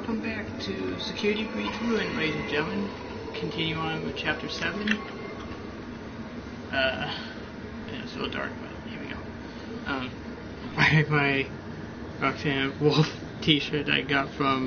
welcome back to Security Breach Ruin, ladies and gentlemen. Continue on with Chapter 7. It's a little dark, but here we go. My Roxanne Wolf t-shirt I got from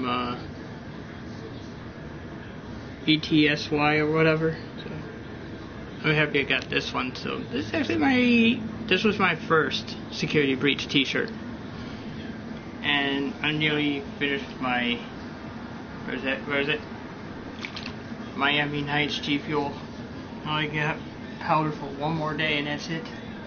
ETSY or whatever. So I'm happy I got this one. So this is actually this was my first Security Breach t-shirt. And I'm nearly finished my, where is it? Miami Nights G Fuel. I only got powder for one more day and that's it.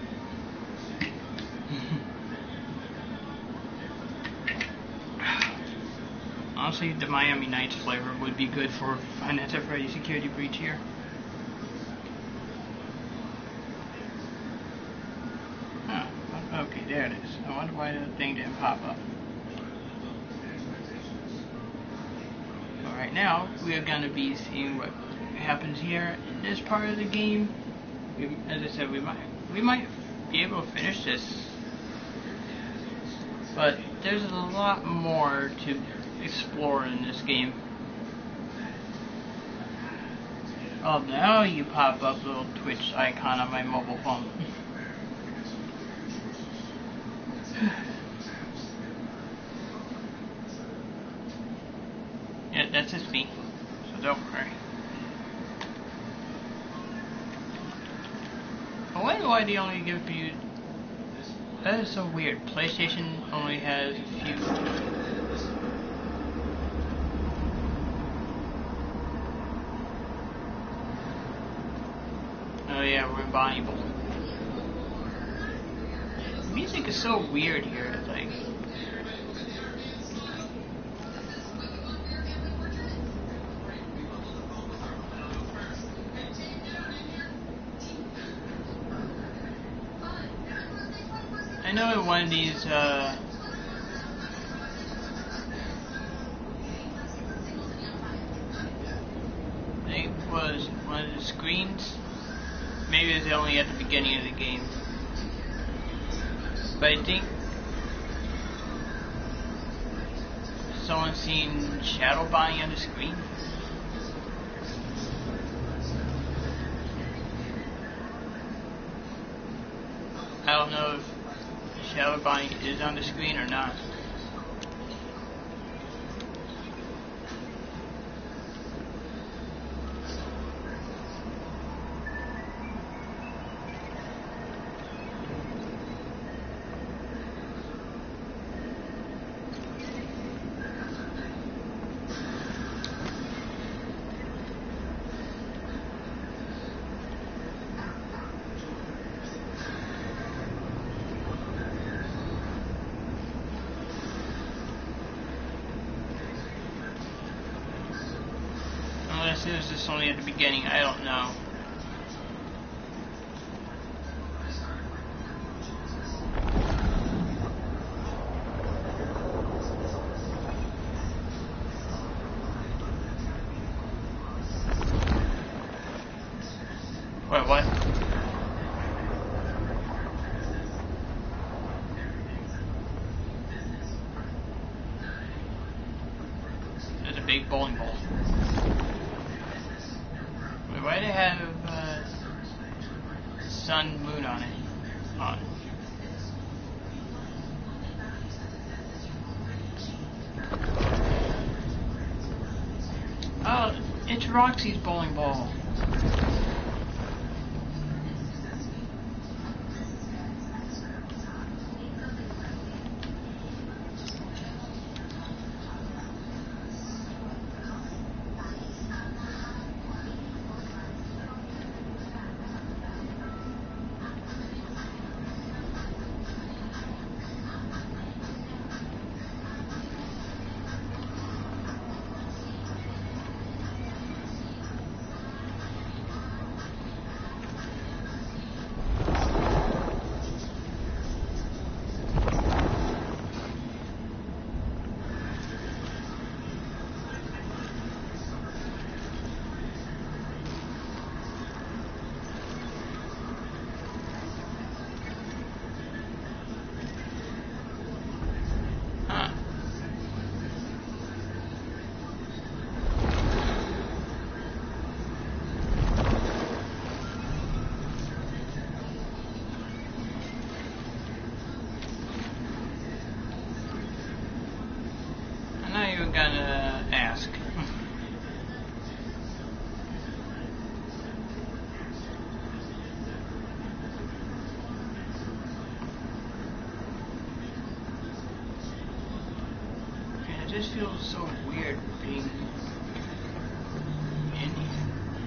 Honestly, the Miami Nights flavor would be good for Five Nights at Freddy's Security Breach here. Huh. Okay, there it is. I wonder why the thing didn't pop up. Right now, we are going to be seeing what happens here in this part of the game. As I said, we might be able to finish this, but there's a lot more to explore in this game. Oh, now you pop up a little Twitch icon on my mobile phone. Yeah, that's just me, so don't worry. I wonder why they only give you... That is so weird. PlayStation only has a few... Oh yeah, we're in Bonnie Bowl. The music is so weird here, it's like... I know in one of these, I think it was one of the screens. Maybe it was only at the beginning of the game. But I think someone's seen Shadow Bonnie on the screen. I don't know if Shadow Bonnie is on the screen or not. Unless it was just only at the beginning, I don't know. Wait, what? There's a big bowling ball. Why do they have sun, moon on it? Oh, it's Roxy's bowling ball. I'm gonna ask. Man, it just feels so weird being in here.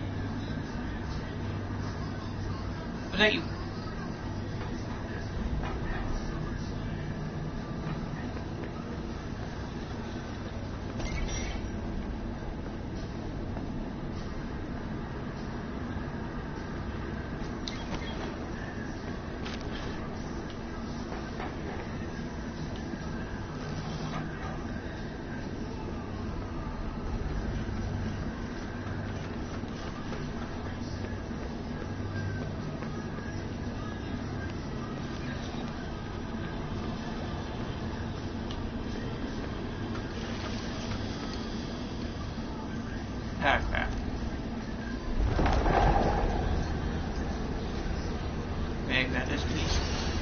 Was that you? Ah, crap. Bag that is, please.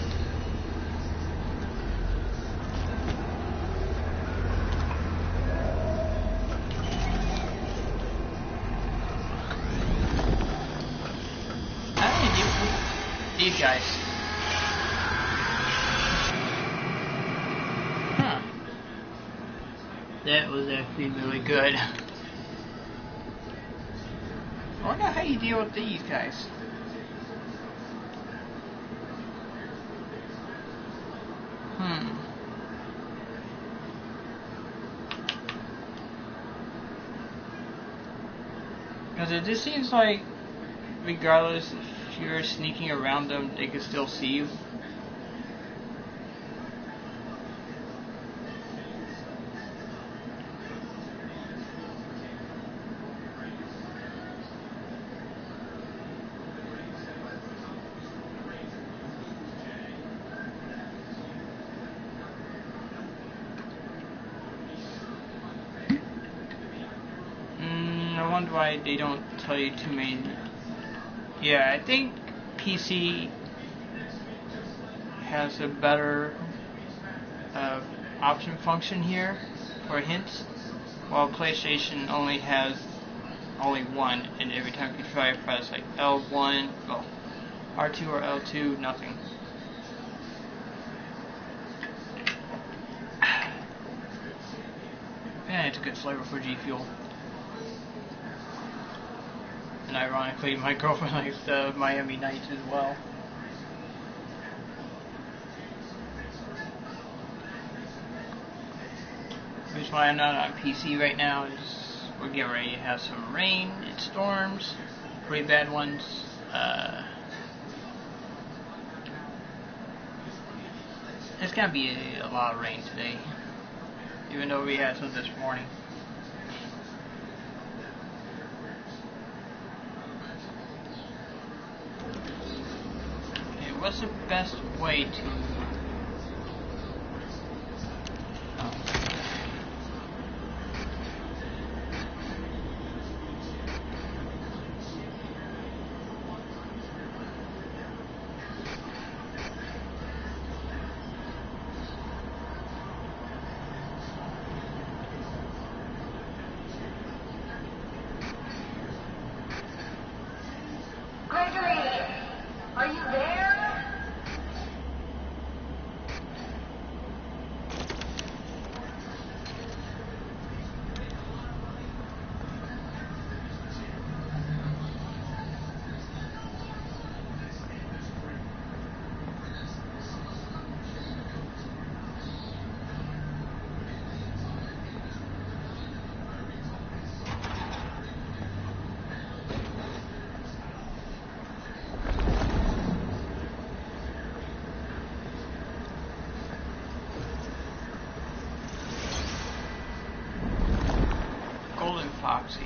These guys. Huh. That was actually really good. I wonder how you deal with these guys. Because it just seems like, regardless if you're sneaking around them, they can still see you. I wonder why they don't tell you too many. Yeah, I think PC has a better option function here for hints, while PlayStation only has one, and every time you try to press like L1, well, R2 or L2, nothing. Yeah, it's a good flavor for G Fuel. And ironically, my girlfriend likes the Miami Nights as well. The reason why I'm not on PC right now is we're getting ready to have some rain and storms, pretty bad ones. It's gonna be a lot of rain today, even though we had some this morning. Okay, what's the best way to... Are you there? Golden Foxy.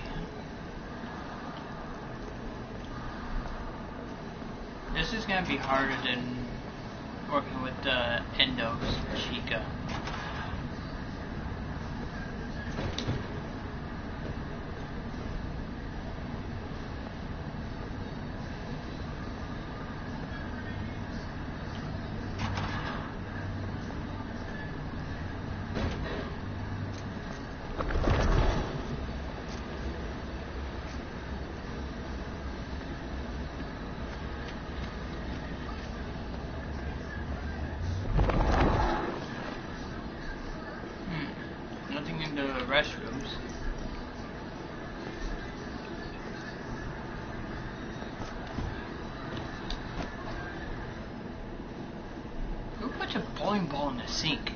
This is gonna be harder than working with the Endo's Chica. restrooms. Who puts a bowling ball in the sink?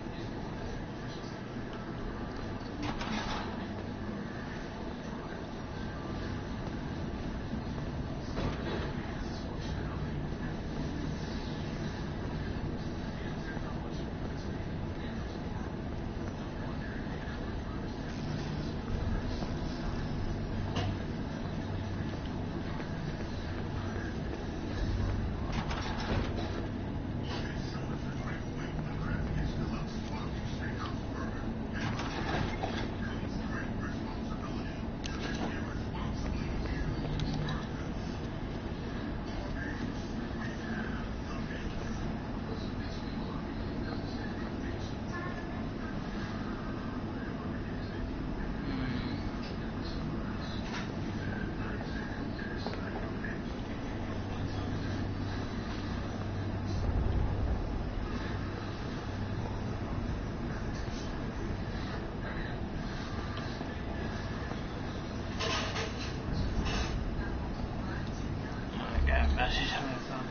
Message on my phone.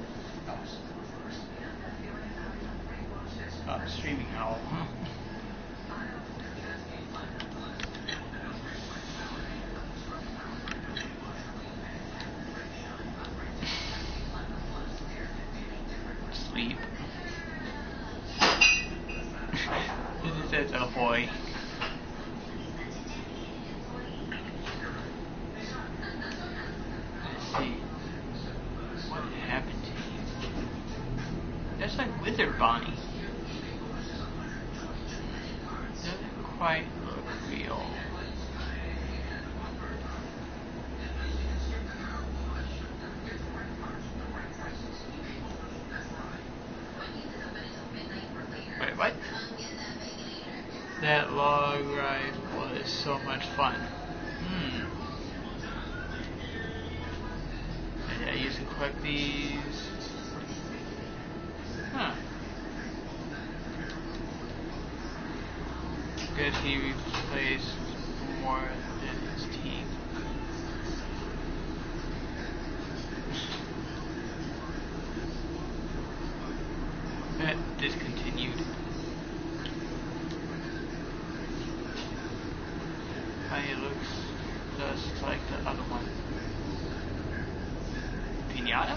Oh, streaming owl. Sleep. It says, oh boy. Let's see. What happened to you? That's like Withered Bonnie. Doesn't quite look real. Wait, what? That log ride was so much fun. I used to collect these. Huh. Guess he replaced more than his team. That discontinued. It looks just like the other one. Pinata?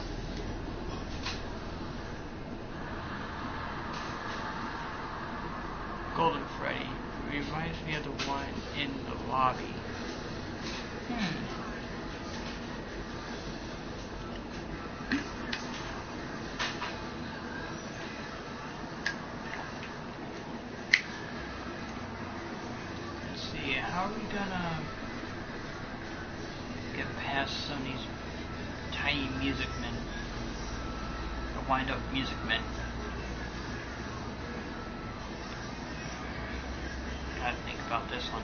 Golden Freddy. Reminds me of the one in the lobby. Let's see, how are we gonna get past some of these tiny music men? Or wind up music men? Gotta think about this one.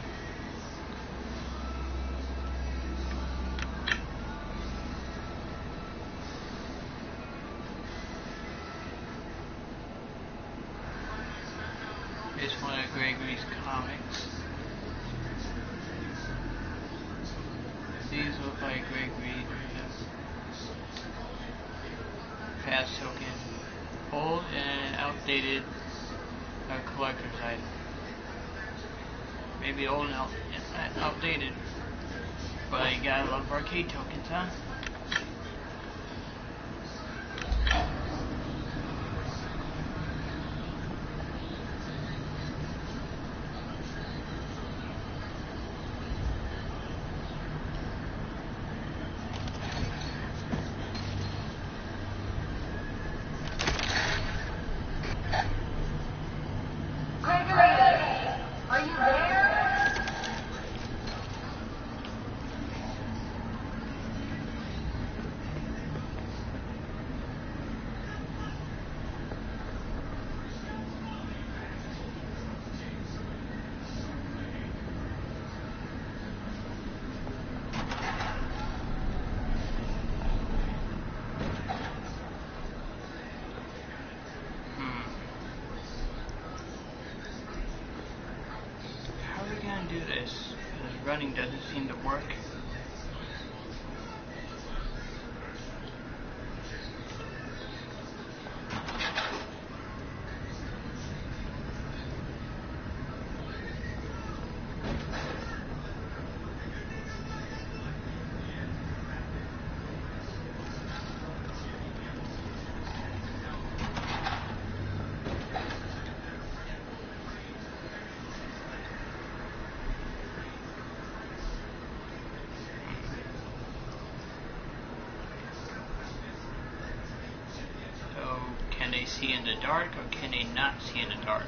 It's one of Gregory's comics. These look like Gregory. Pass token. Old and outdated collector's item. Maybe old and outdated. But you gotta love arcade tokens, huh? this, because running doesn't seem to work. Can they see in the dark, or can they not see in the dark?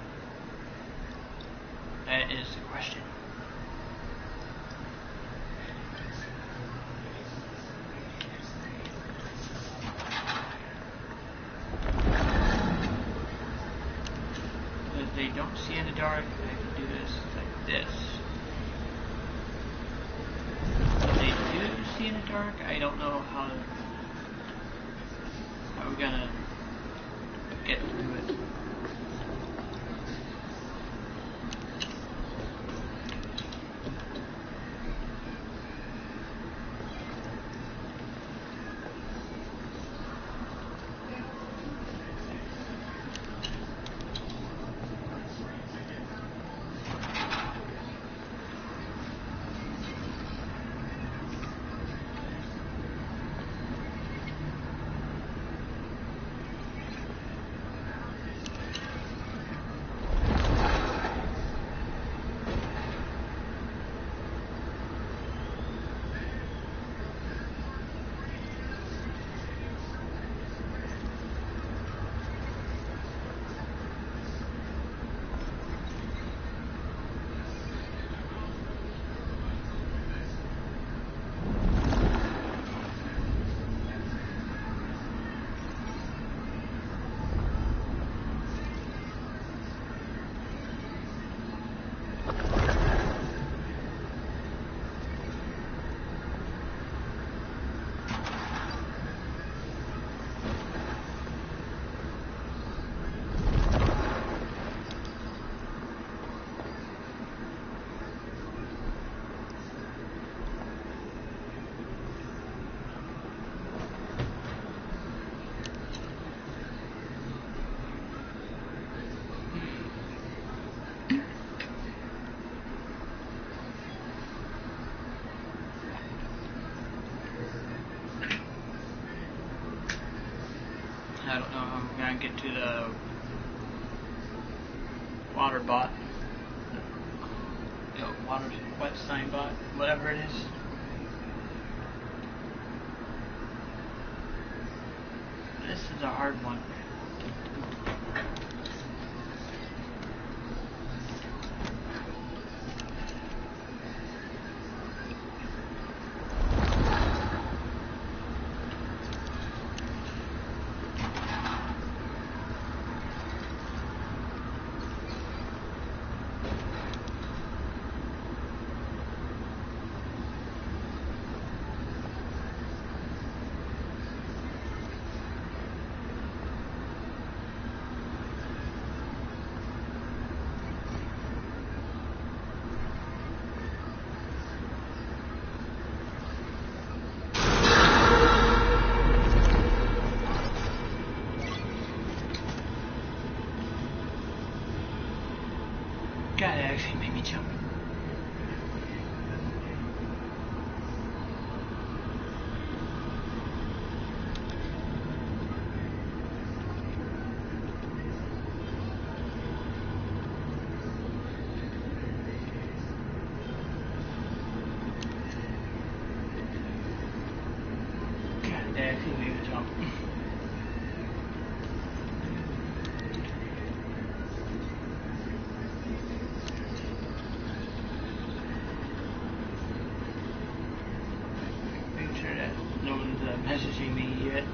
That is the question. If they don't see in the dark, I can do this like this. If they do see in the dark, I don't know how we're gonna get through it. I don't know how I'm gonna get to the water bot. Water wet sign bot, whatever it is. This is a hard one. God, it actually made me jump. God, that actually made me jump. No one's messaging me yet.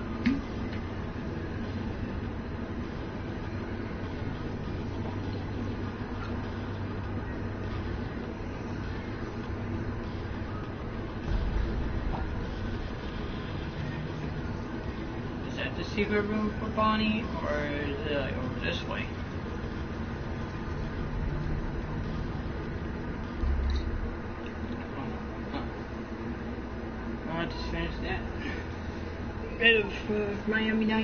Is that the secret room for Bonnie, or is it like over this way? finish that. Rid of Miami Nights.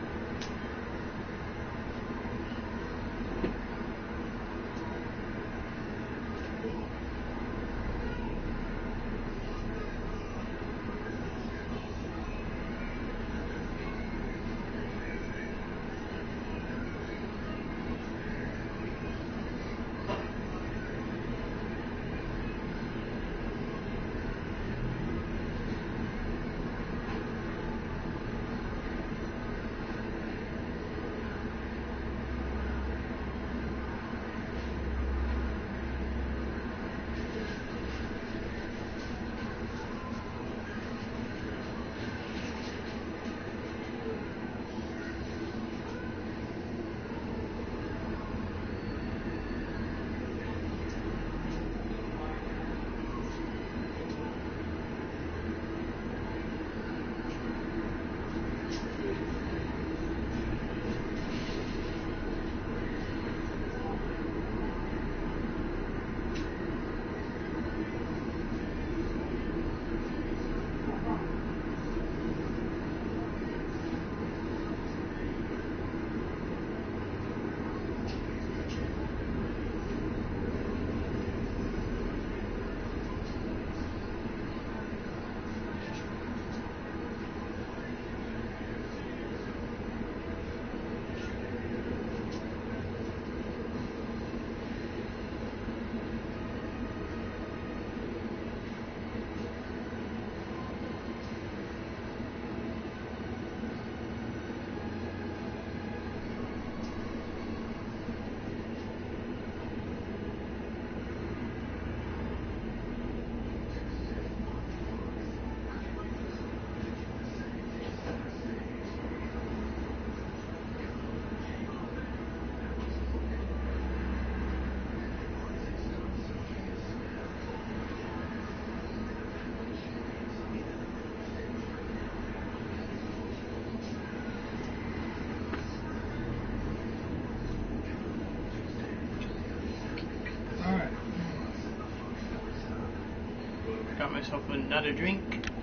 Got myself another drink.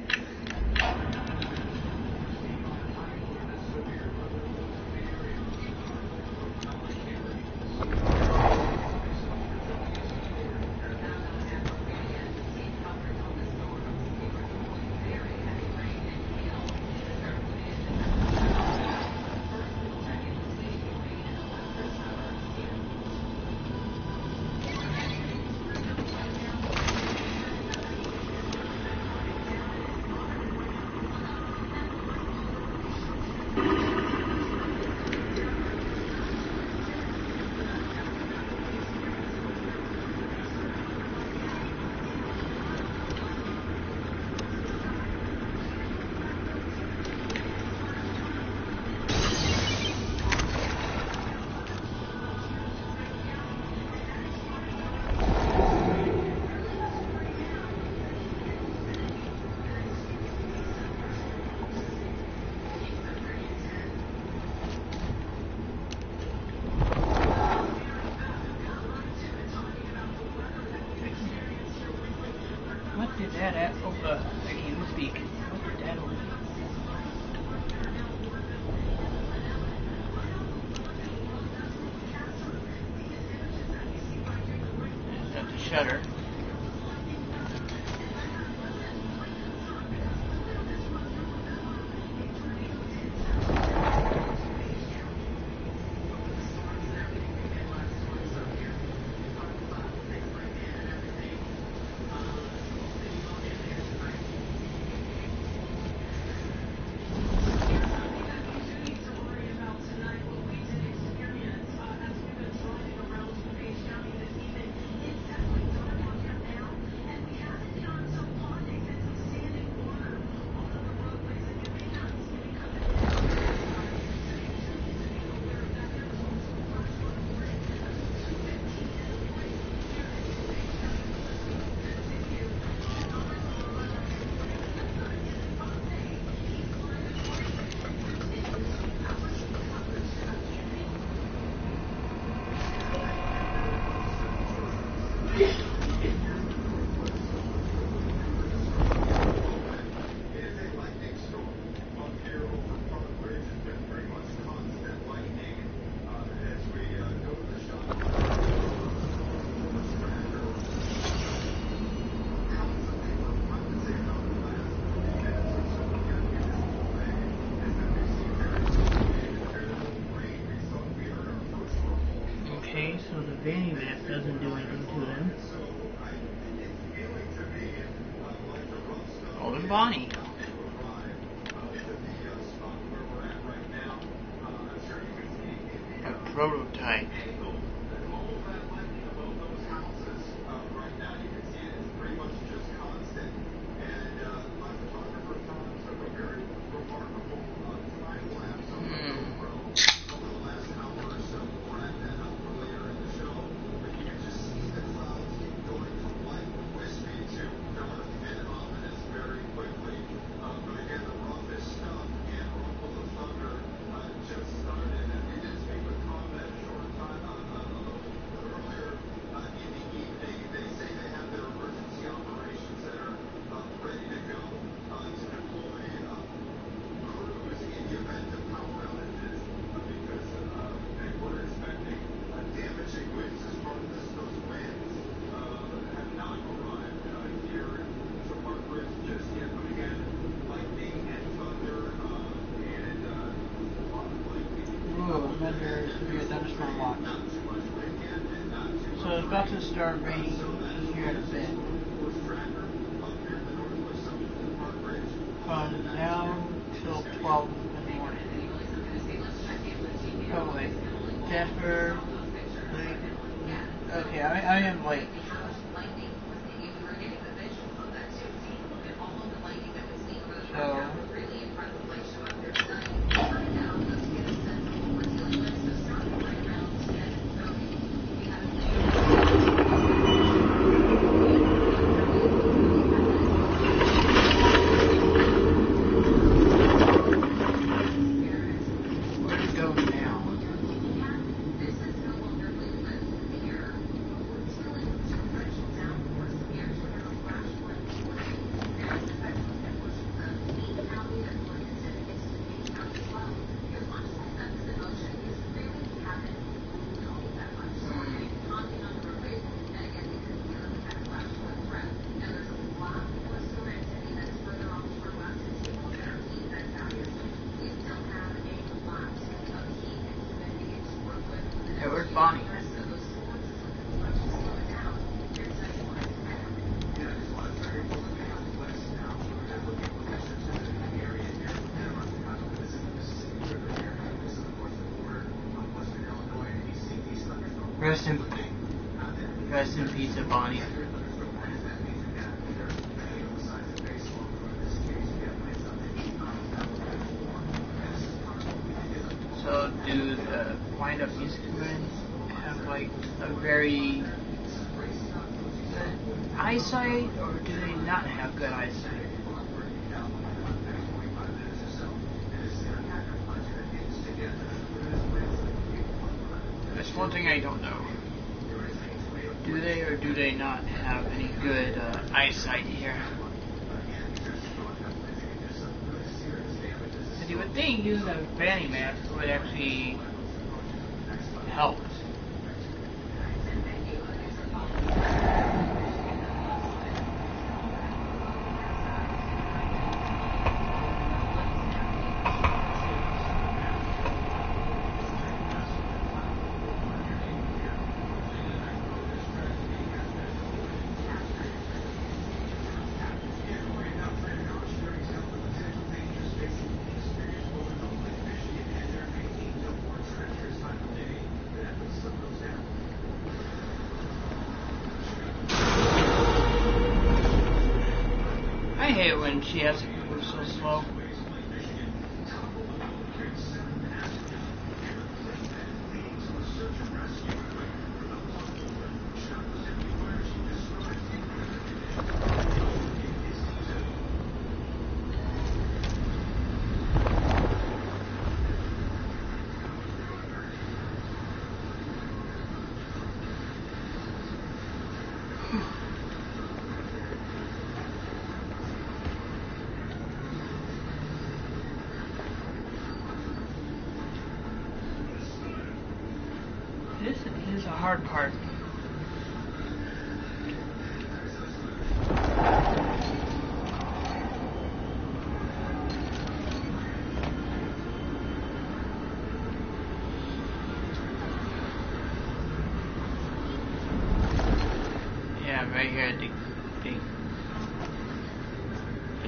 What did that at? Oh, I can't even speak. What did that open? That's the shutter. Vanny Mask doesn't do anything to them. Golden Bonnie. A prototype. Under severe thunderstorm watch. So it's about to start raining here in a bit. From now till 12 in the morning. Oh wait, Denver. Okay, I am late. So. Where's Bonnie? Rest in peace, Bonnie. So, do the wind-up music men have like a very good eyesight, or do they not have good eyesight? That's one thing I don't know. Do they or do they not have any good eyesight here? And you would think using a Vanny Mask would actually help. I hate when she has to move so slow. This is a hard part.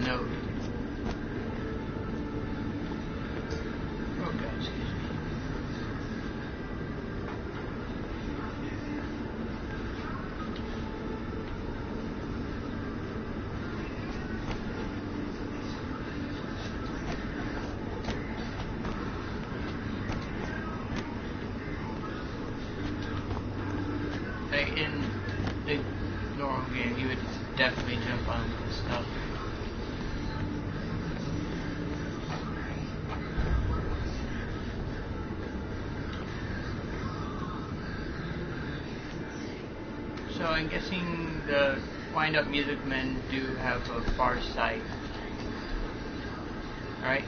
node. Oh god, excuse me. Like in the normal game, you would definitely jump on this stuff. So I'm guessing the wind-up music men do have a far sight, right?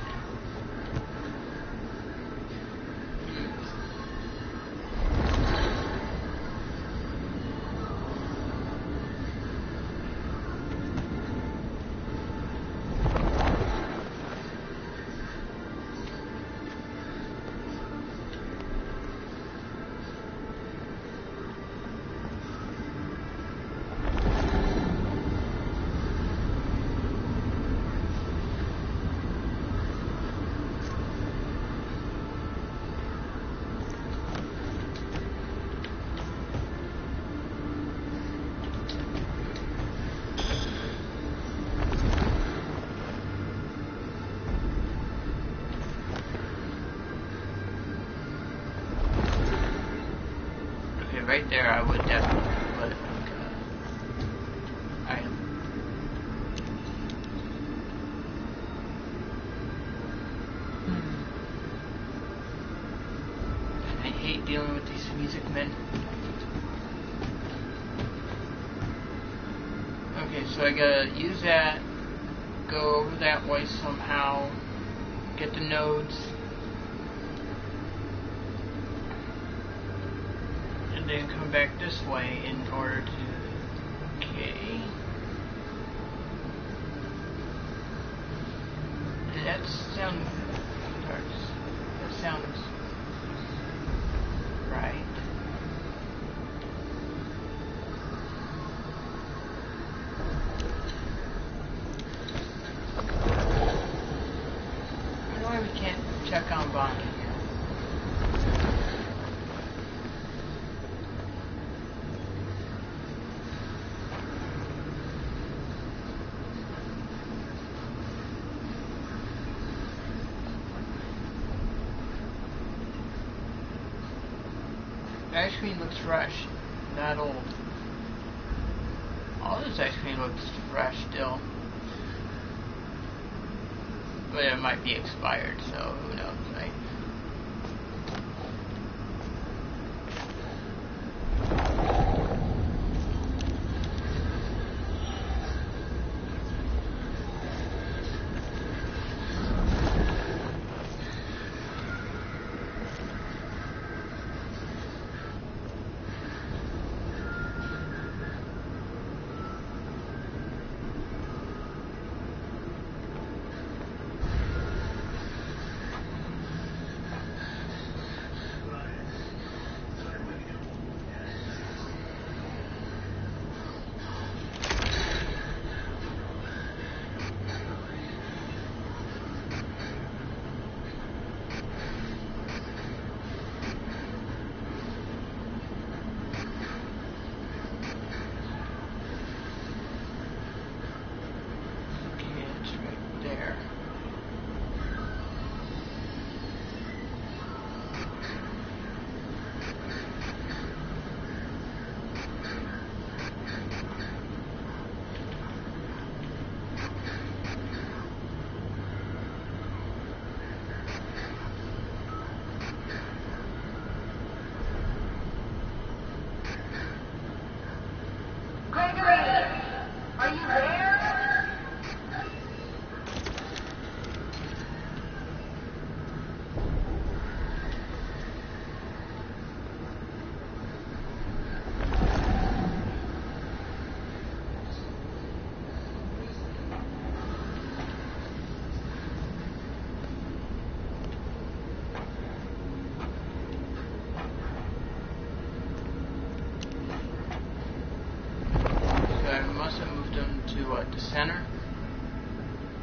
Right there, I would definitely put item. I hate dealing with these music men. Okay, so I gotta use that, go over that way somehow, get the nodes. Then come back this way in order to... Okay. That sounds... That sounds... right. I know why we can't check on Bonnie. Ice cream looks fresh, not old. All this ice cream looks fresh still. But it might be expired, so who knows, right? must have moved them to the center.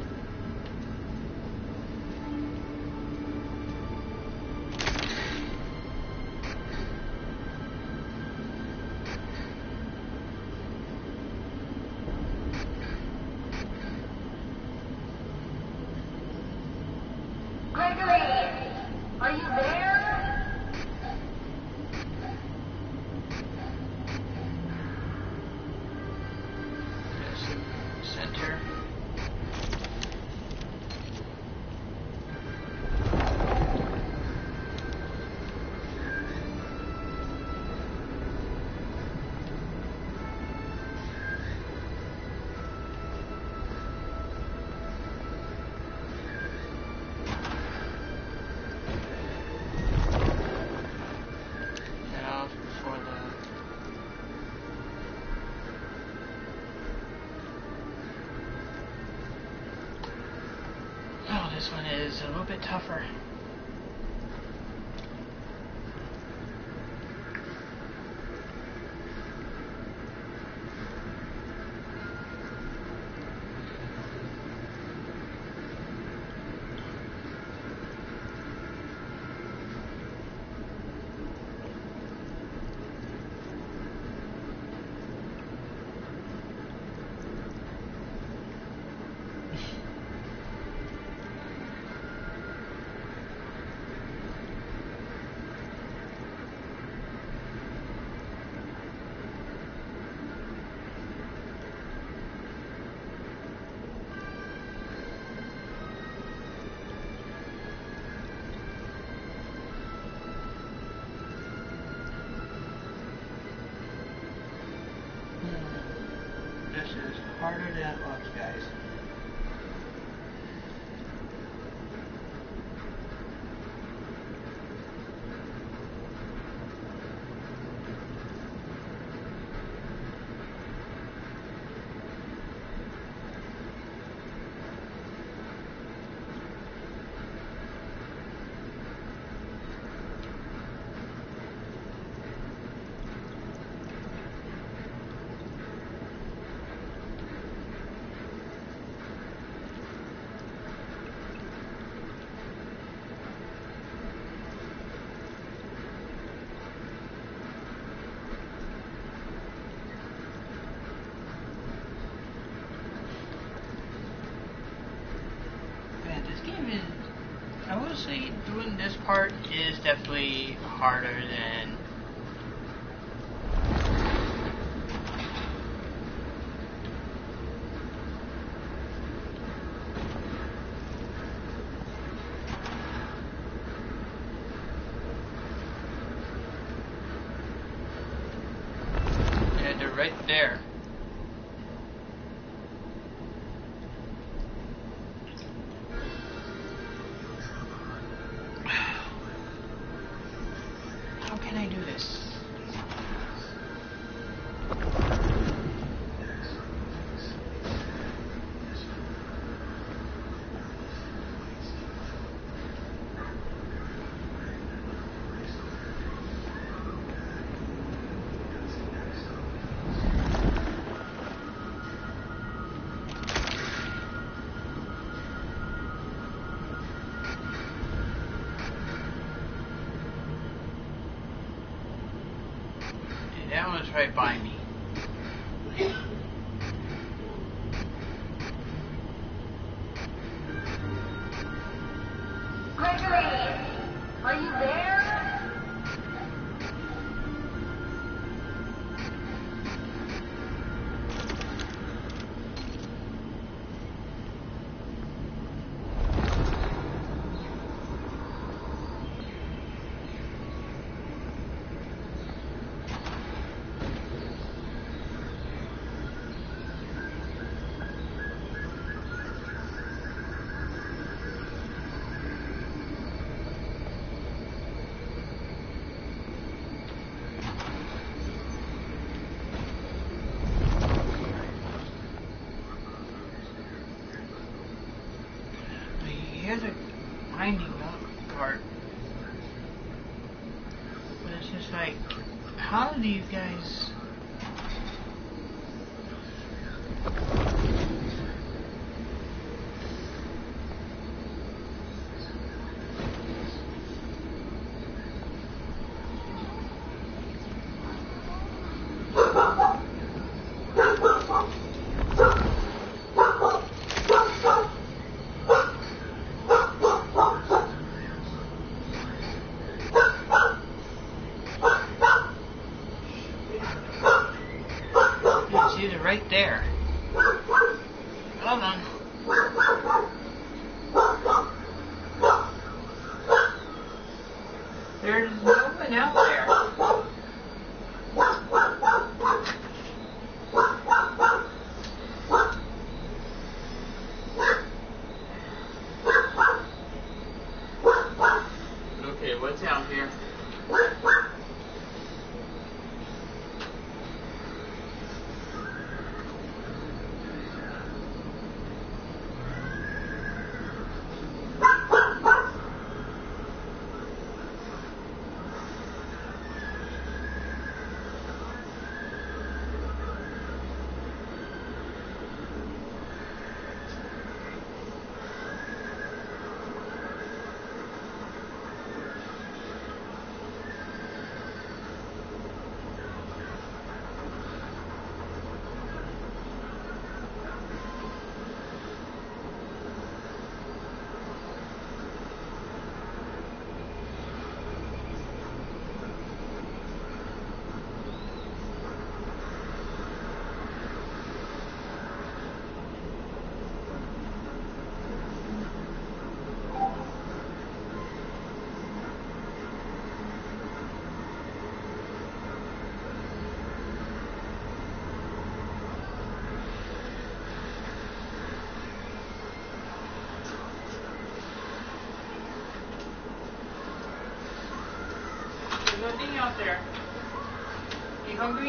Gregory, are you there? Center. Now for the this one is a little bit tougher. This is harder than it looks, guys. Game is, I will say, doing this part is definitely harder than they're right there. How can I do this? That one's right by me. Gregory, are you there? Here's a winding up part. But it's just like, how do you guys... Come on. There's no one out there. Okay, what's out here? There's nothing out there. You hungry?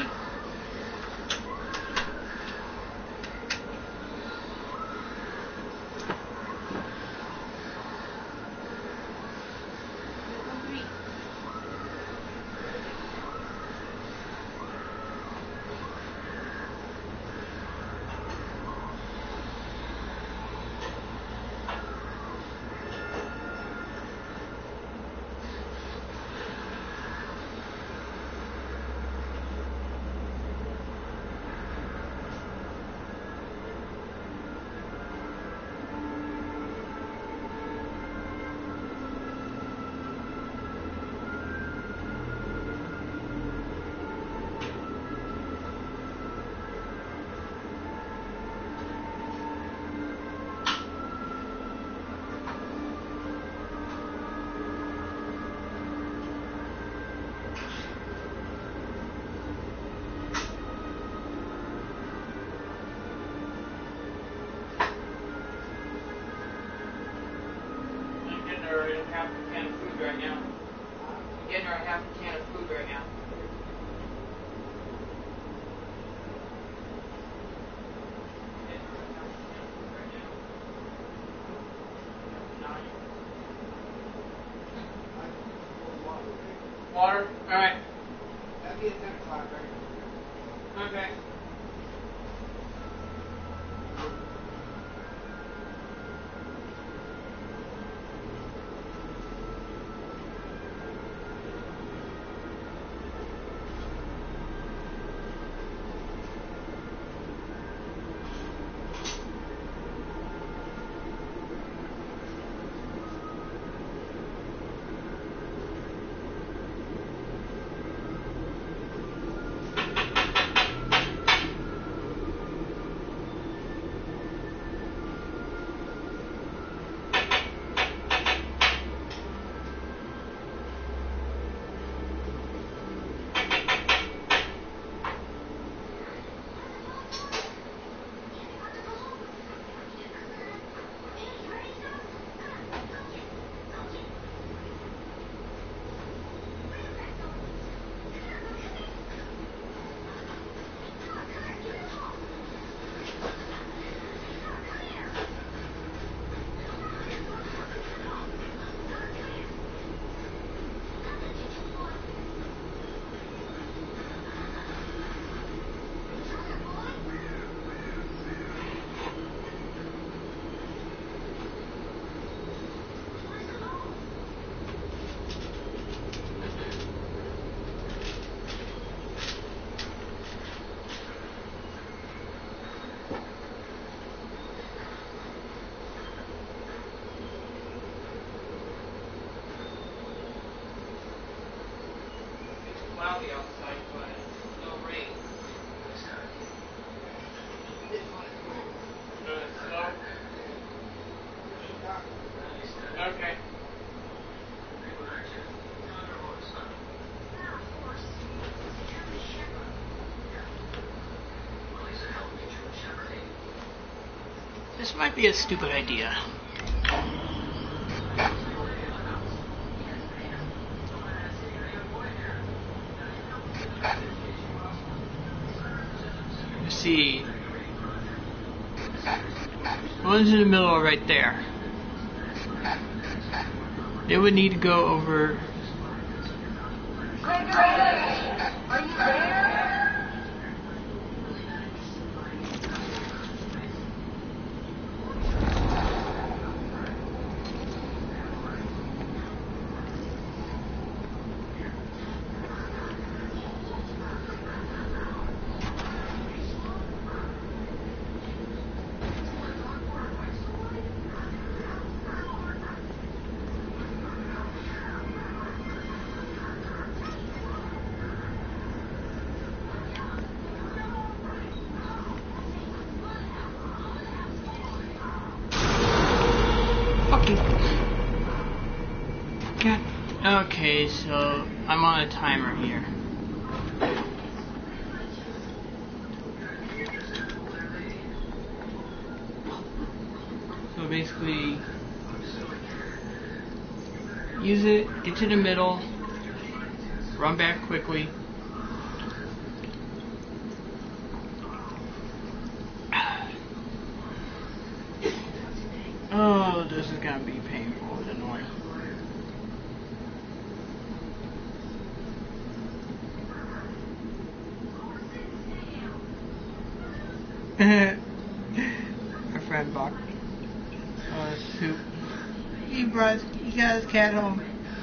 Half a can of food right now. I'm getting her a half a can of food right now. Water? Alright. That'd be a 10 o'clock, right? Okay. This might be a stupid idea. Let's see. One's in the middle right there. They would need to go over. Gregory, are you there? God. Okay, so I'm on a timer here. So basically, use it, get to the middle, run back quickly. Oh, this is gonna be painful and annoying. Our friend Buck. Oh, soup. He got his cat home.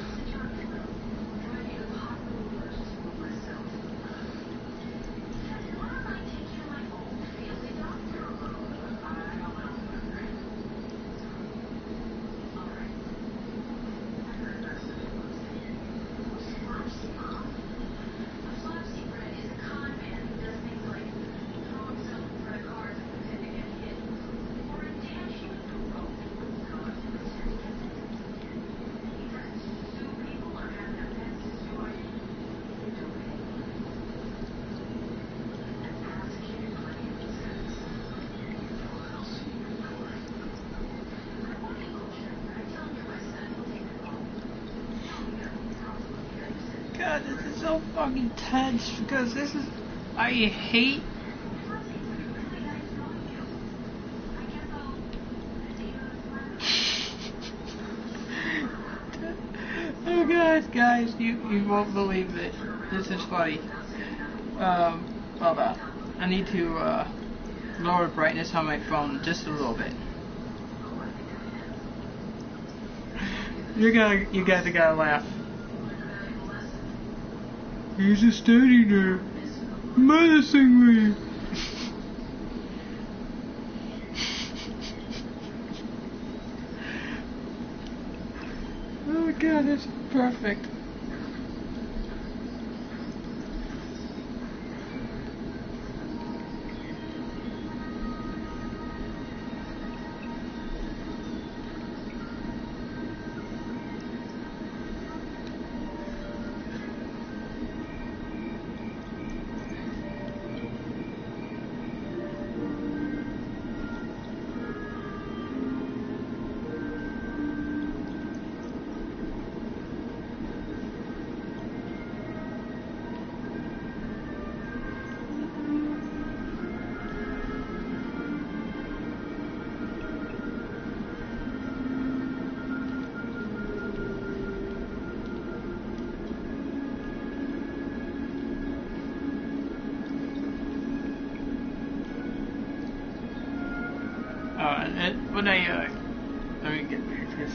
God, this is so fucking tense because this is. I hate. Oh guys, you won't believe this. This is funny. Hold on. I need to lower brightness on my phone just a little bit. You guys are gonna laugh. He's just standing there, menacingly. Oh God, that's perfect. When I let me get back to this.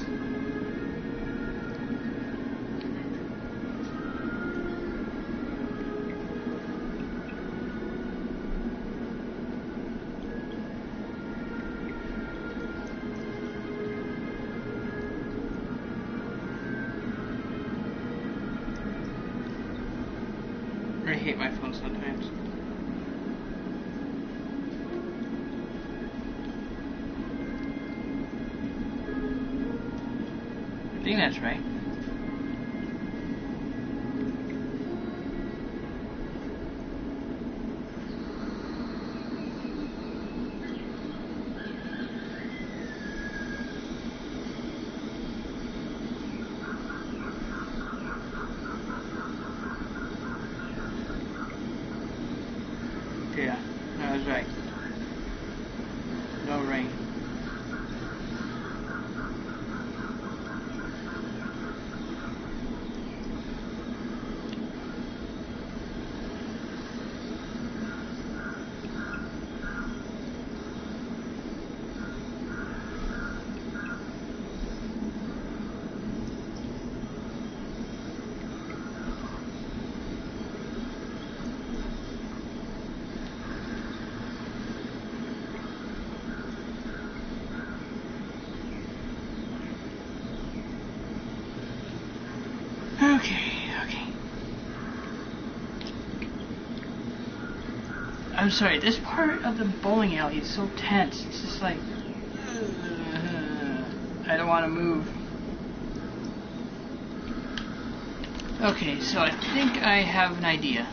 I hate my phone sometimes. I think that's right. I'm sorry, this part of the bowling alley is so tense. It's just like, I don't want to move. Okay, so I think I have an idea.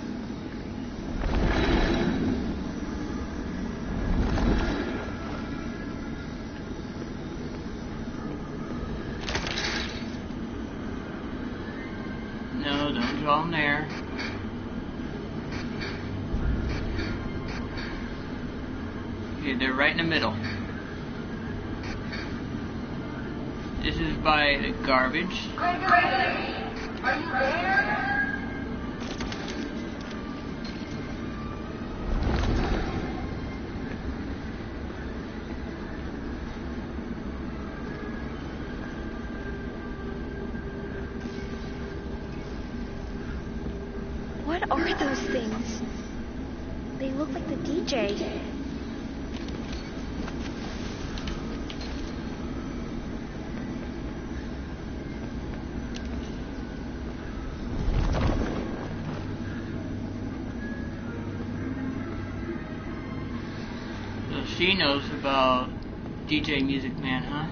No, don't draw them there. Okay, they're right in the middle. This is by the garbage. Gregory, are you there? What are those things? They look like the DJ. So she knows about DJ Music Man, huh?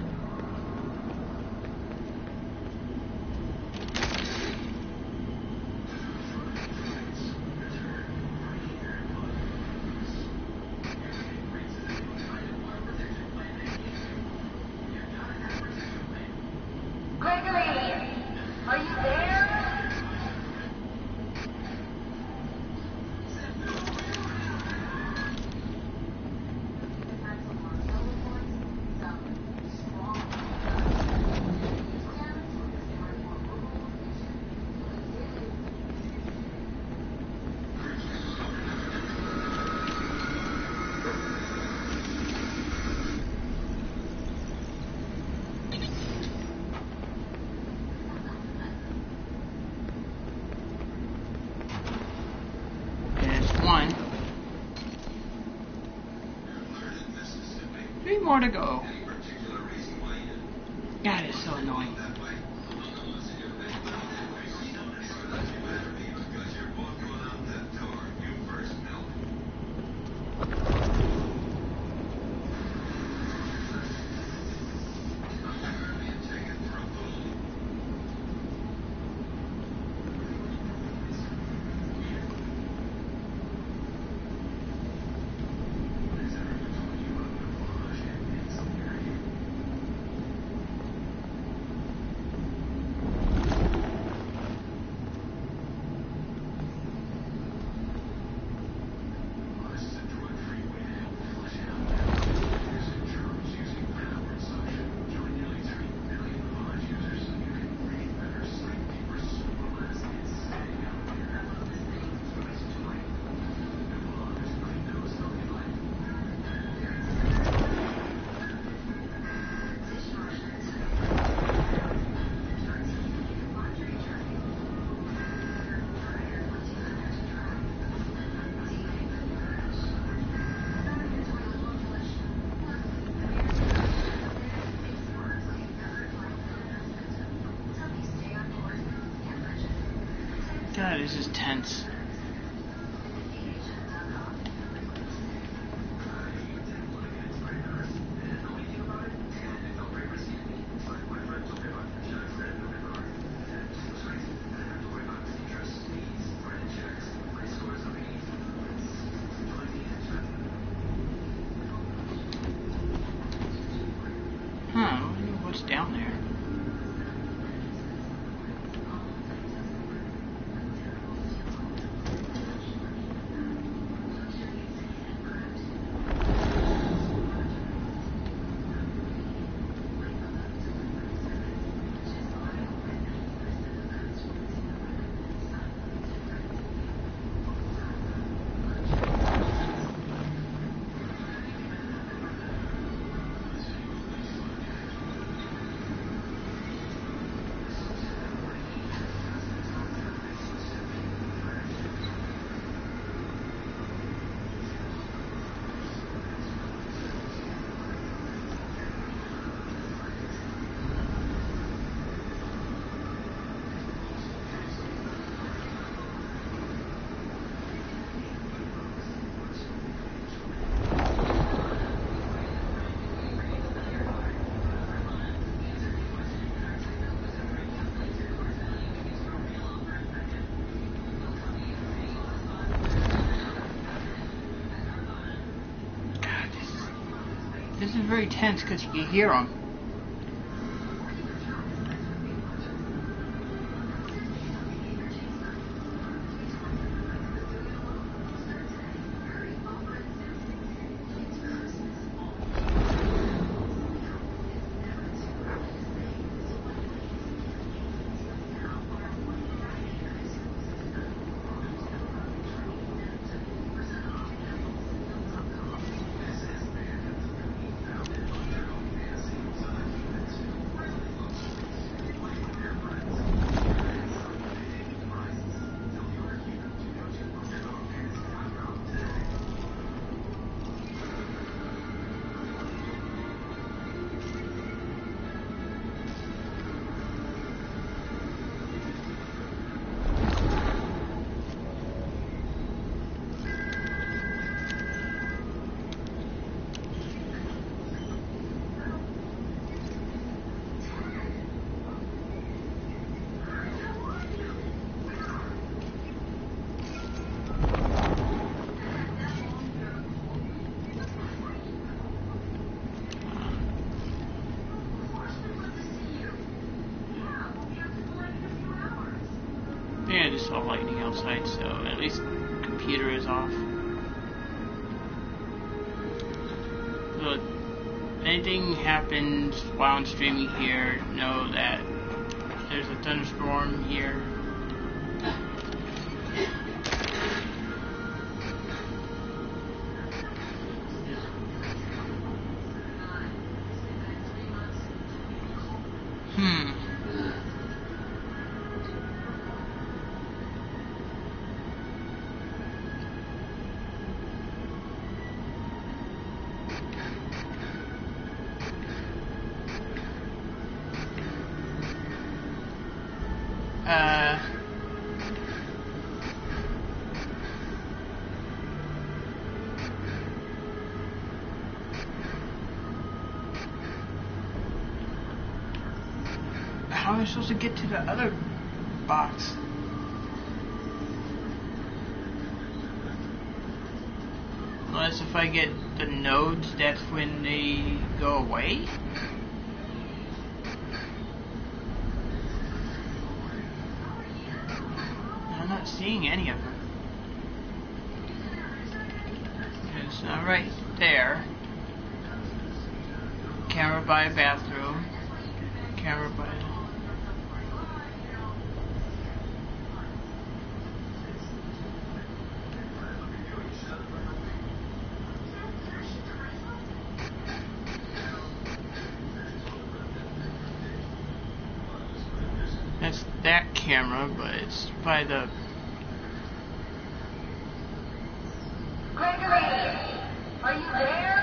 Gregory, are you there? There's one. 3 more to go. God, it's so annoying. God, this is tense. I wonder what's down there. is very tense because you can hear them. Yeah, I just saw lightning outside, so at least the computer is off. So if anything happens while I'm streaming here, know that there's a thunderstorm here. How am I supposed to get to the other box? Unless if I get the nodes, that's when they go away? I'm not seeing any of them. It's not right there. Camera by a bathroom. Camera by... That's that camera, but it's by the... Gregory, are you there?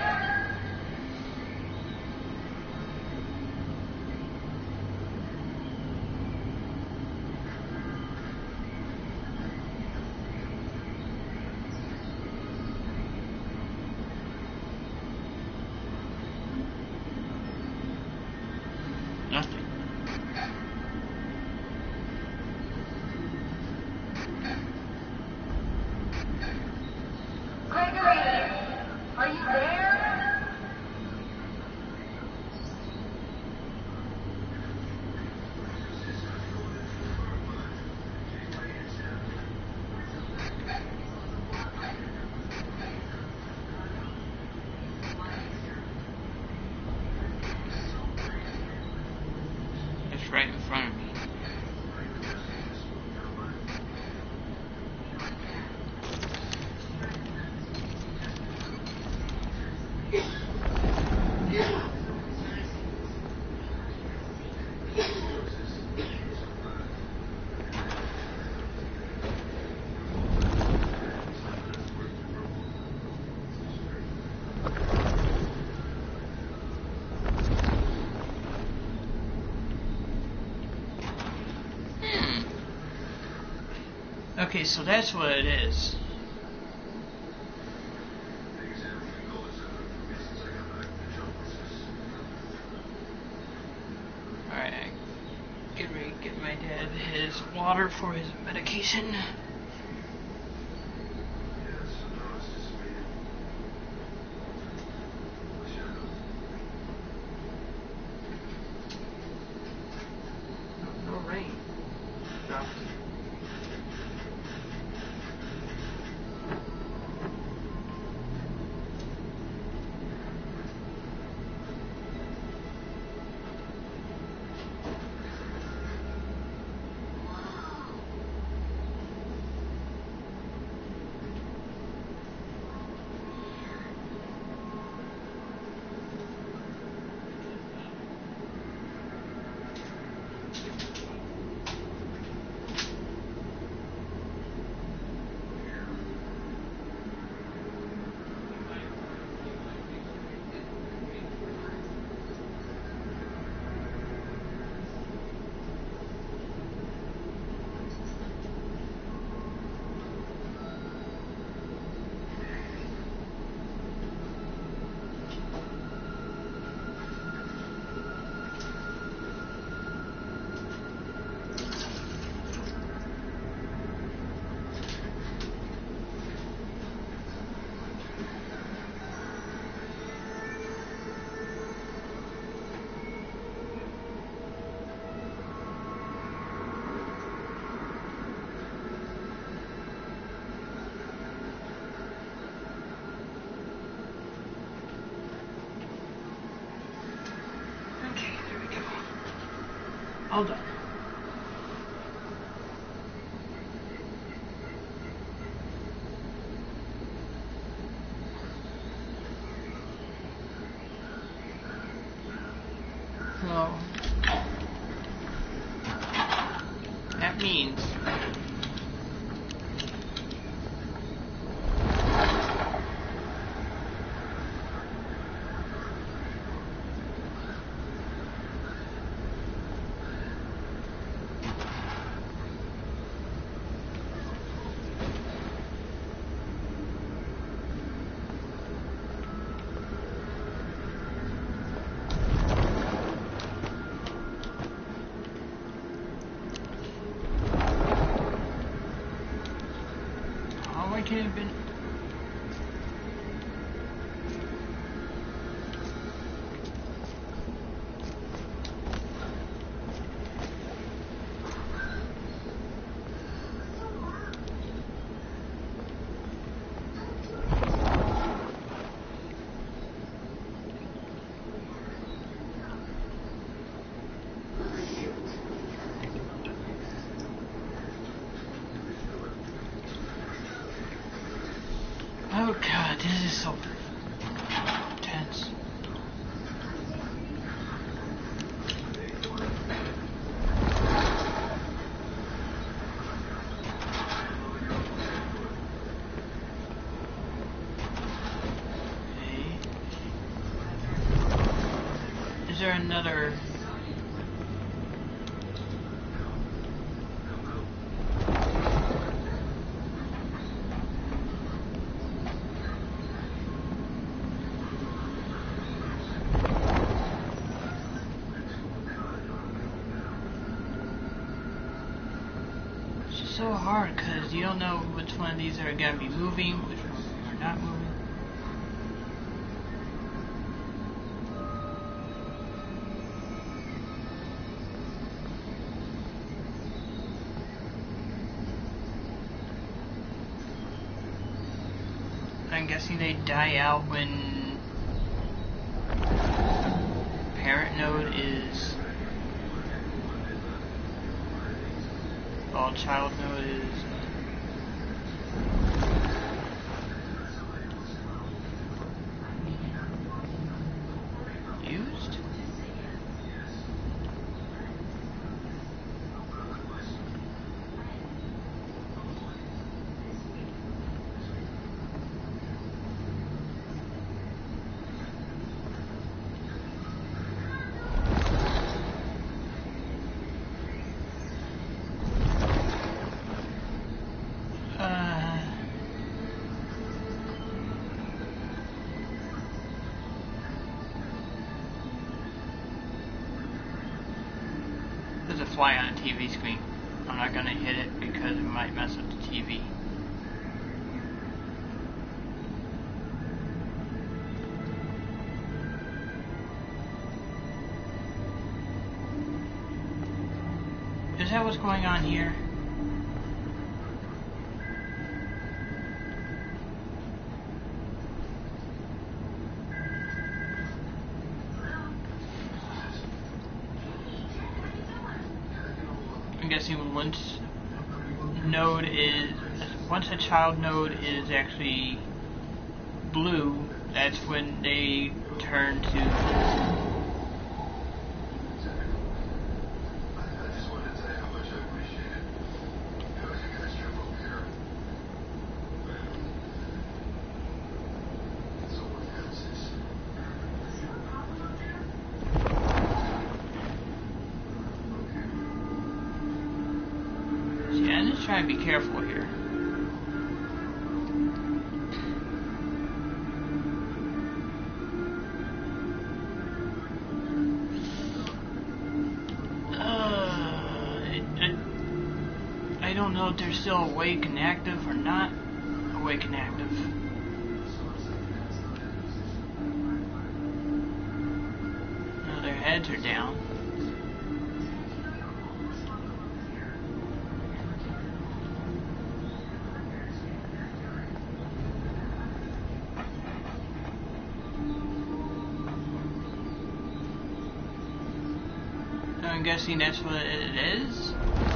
Nothing. Gregory, are you there? It's right in front of me. Okay, so that's what it is. Alright, get ready to get my dad his water for his medication. All done. So that means I can't even. Oh god, this is so tense. Okay. Is there another? So hard because you don't know which one of these are going to be moving, which ones are not moving. I'm guessing they die out when parent node is. All child node is used? There's a fly on the TV screen. I'm not gonna hit it because it might mess up the TV. Is that what's going on here? I'm guessing once a child node is actually blue, that's when they turn to try to be careful here. I don't know if they're still awake and active or not awake and active. No, their heads are down. I'm guessing that's what it is.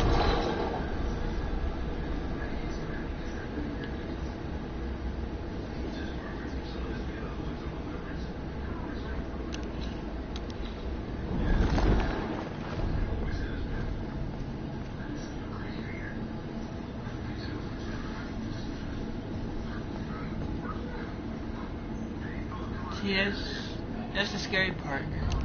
See, that's the scary part.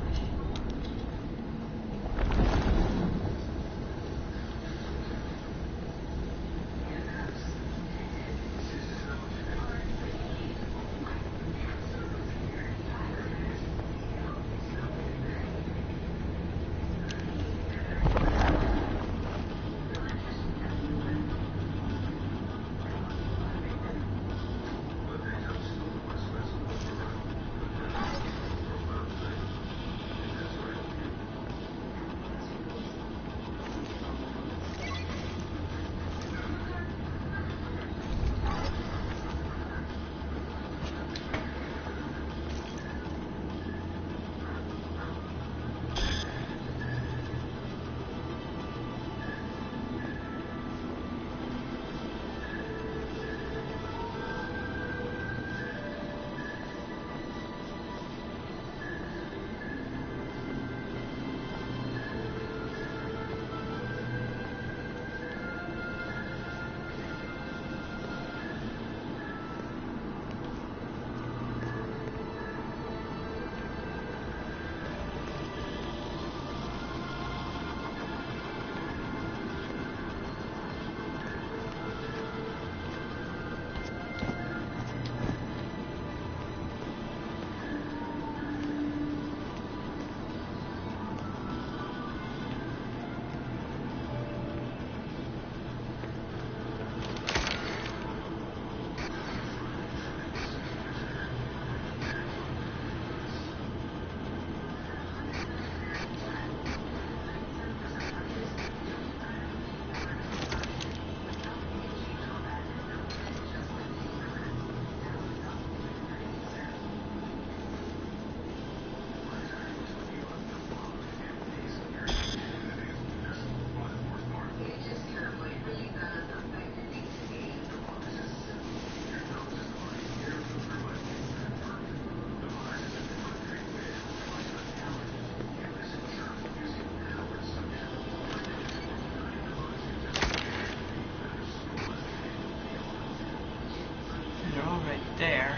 They're all right there.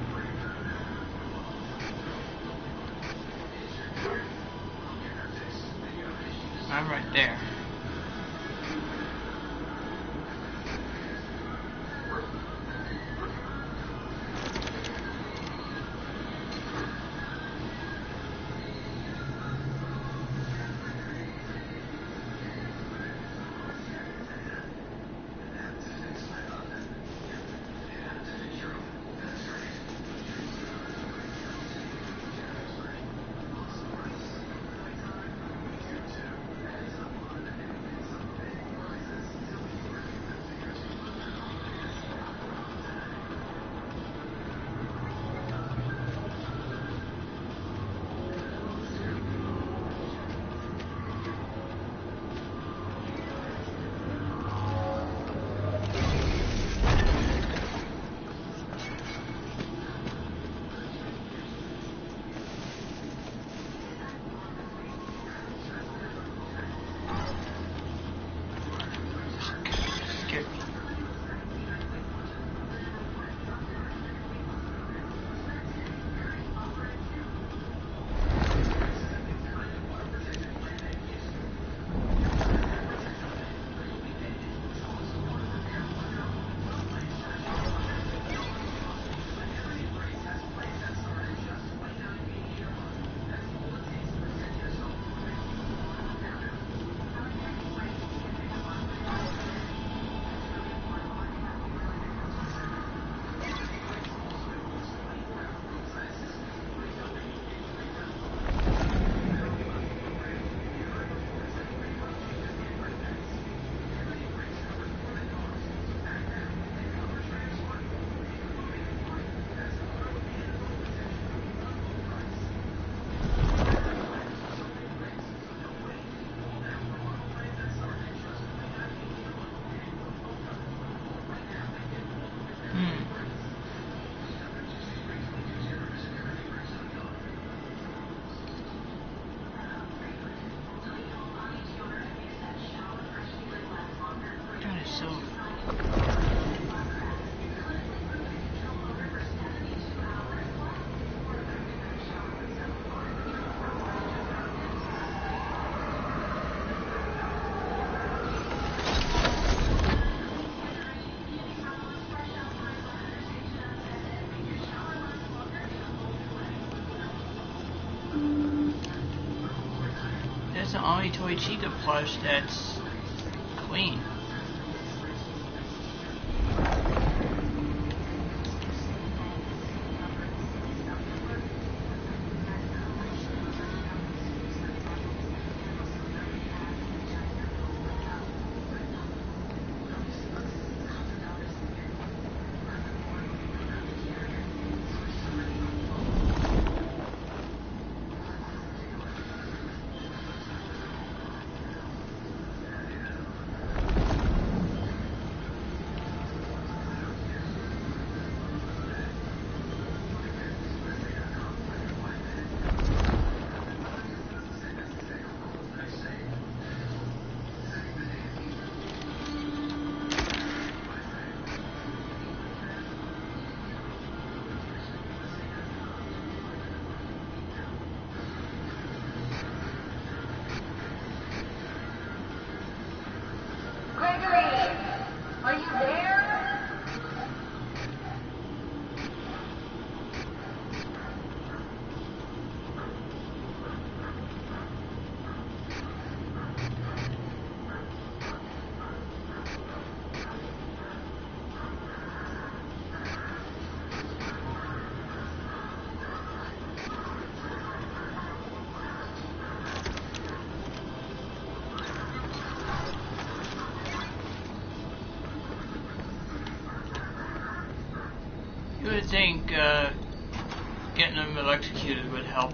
I'm right there. is the only Toy Cheetah plush that's clean. Gregory, are you there? You would think getting them electrocuted would help.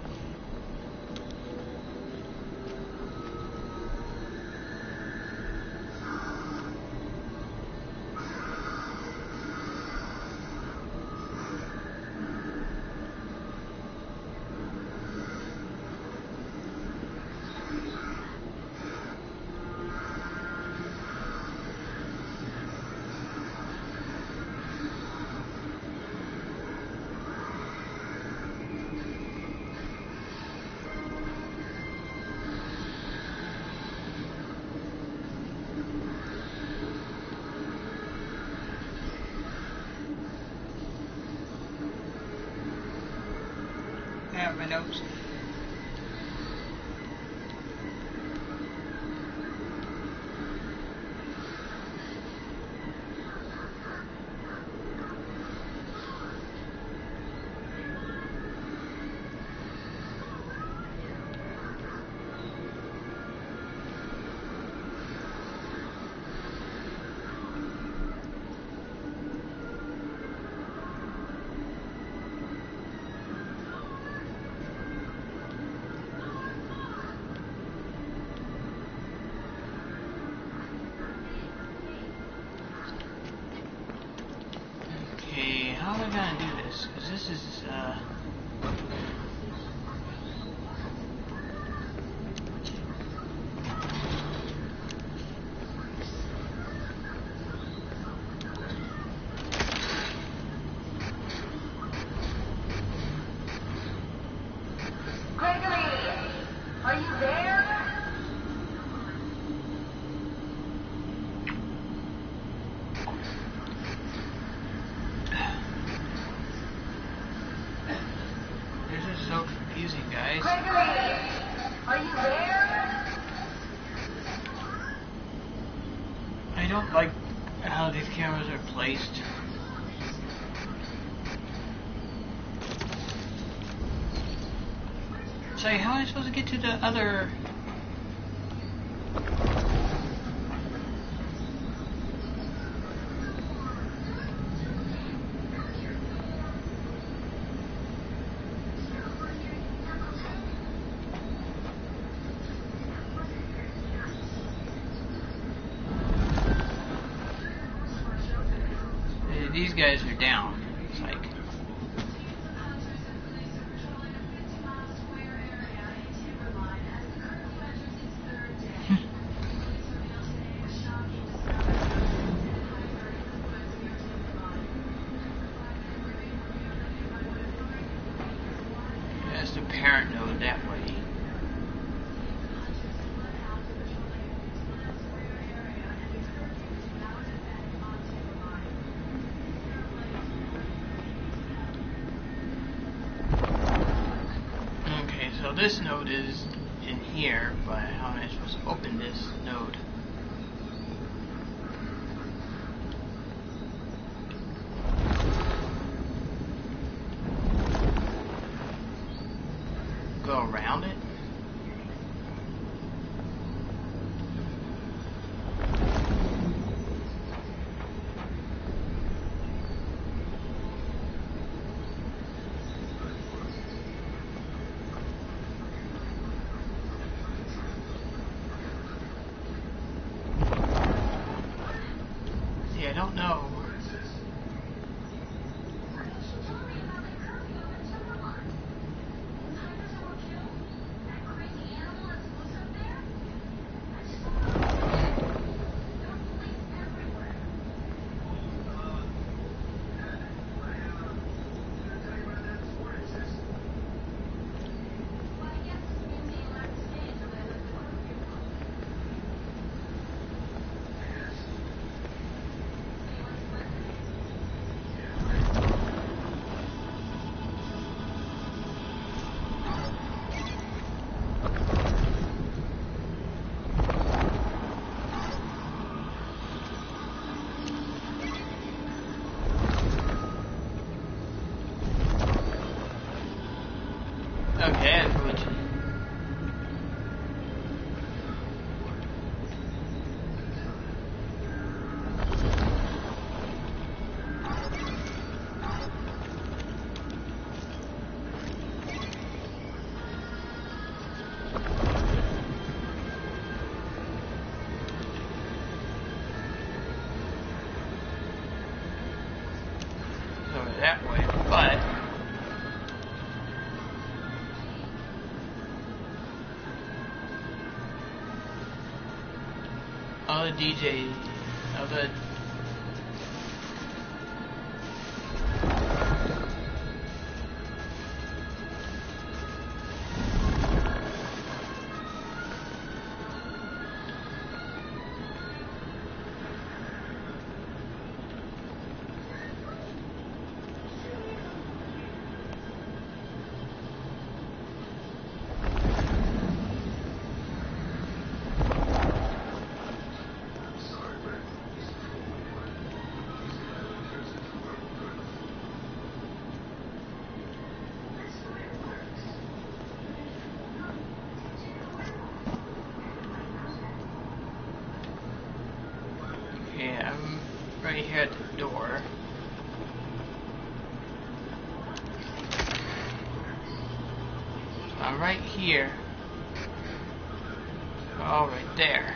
I have my notes. Okay, how am I gonna do this? Because this is, Gregory, are you there? this is so confusing, guys. Gregory, are you there? I don't like how these cameras are placed. Say, how am I supposed to get to the other... These guys are down. It's like... That's the parent node that way. Okay, so this node is in here, but how am I supposed to open this node? Go around it? See, I don't know. Okay, that's what you... Over that way, but... all the DJs, all the... Okay, I'm right here at the door. I'm right here. Oh, right there.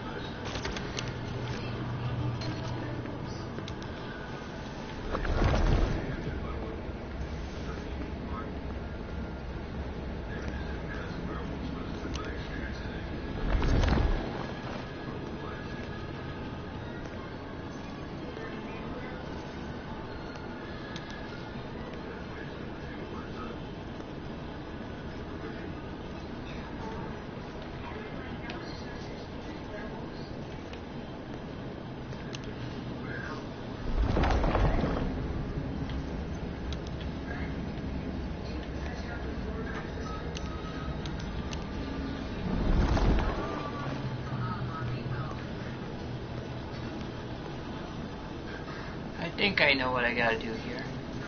I think I know what I gotta do here.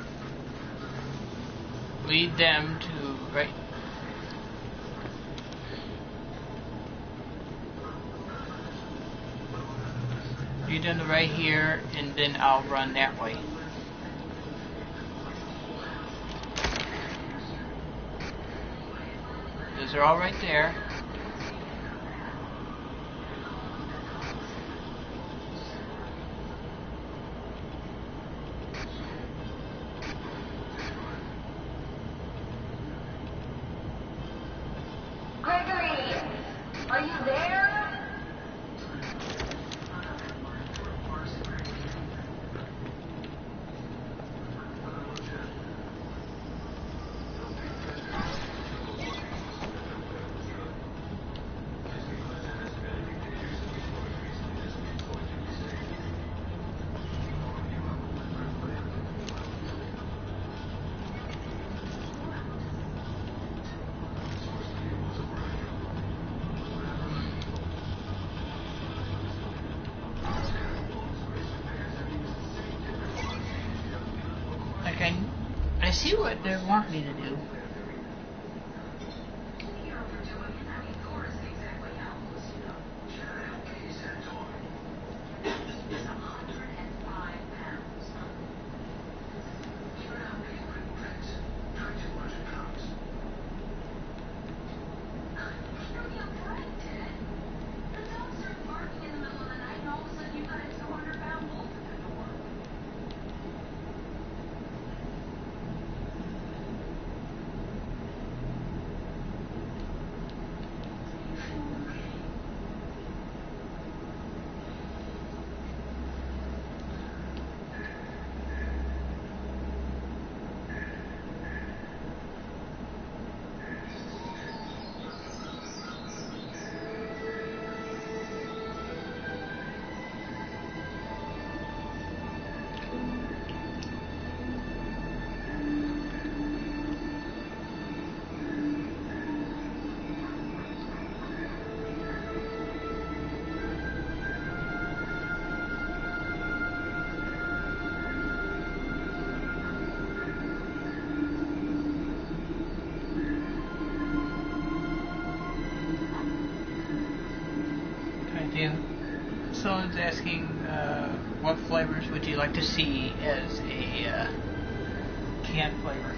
Lead them to right. Lead them to right here, and then I'll run that way. Those are all right there. Gregory, are you there? I see what they want me to do. Someone's asking, what flavors would you like to see as a canned flavor?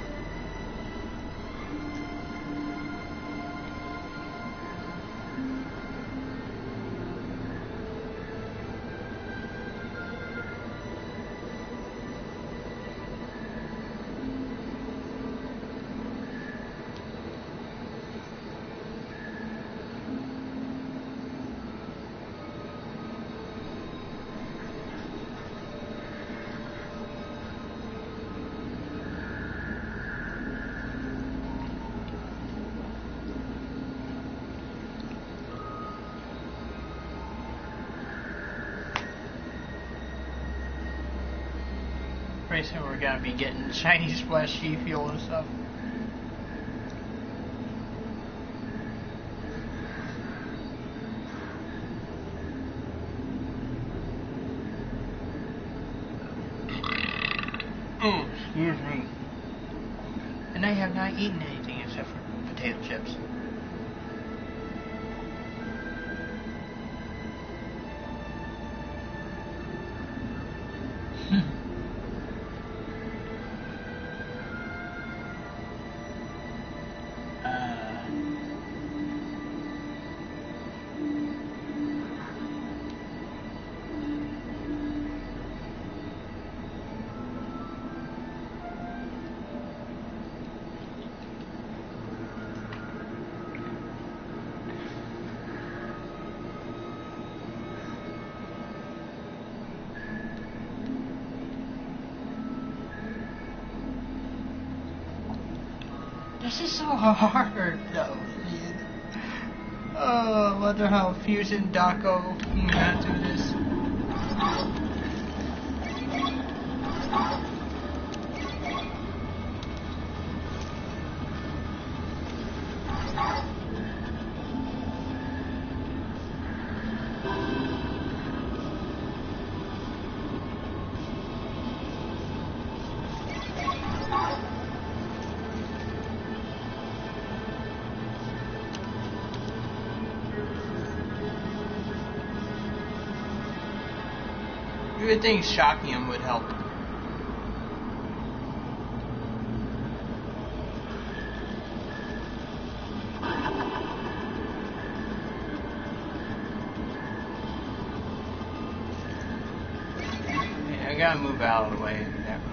Pretty soon we're gonna be getting Chinese Splash G Fuel and stuff. Oh, excuse me. And I have not eaten anything except for potato chips. This is so hard, though. Oh, I wonder how Fusion Daco can not do this. You would think shocking him would help. Yeah, I gotta move out of the way.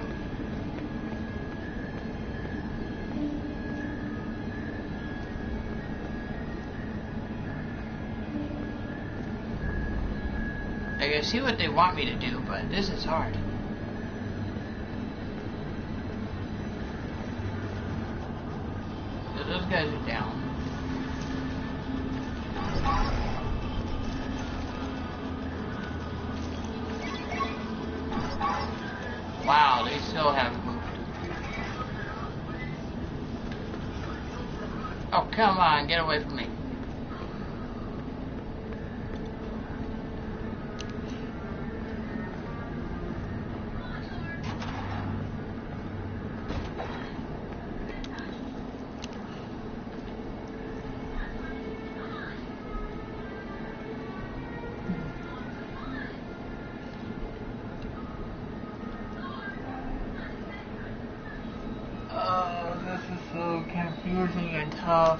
I see what they want me to do, but this is hard. So those guys are down. Wow, they still haven't moved. Oh, come on, get away from me. tough.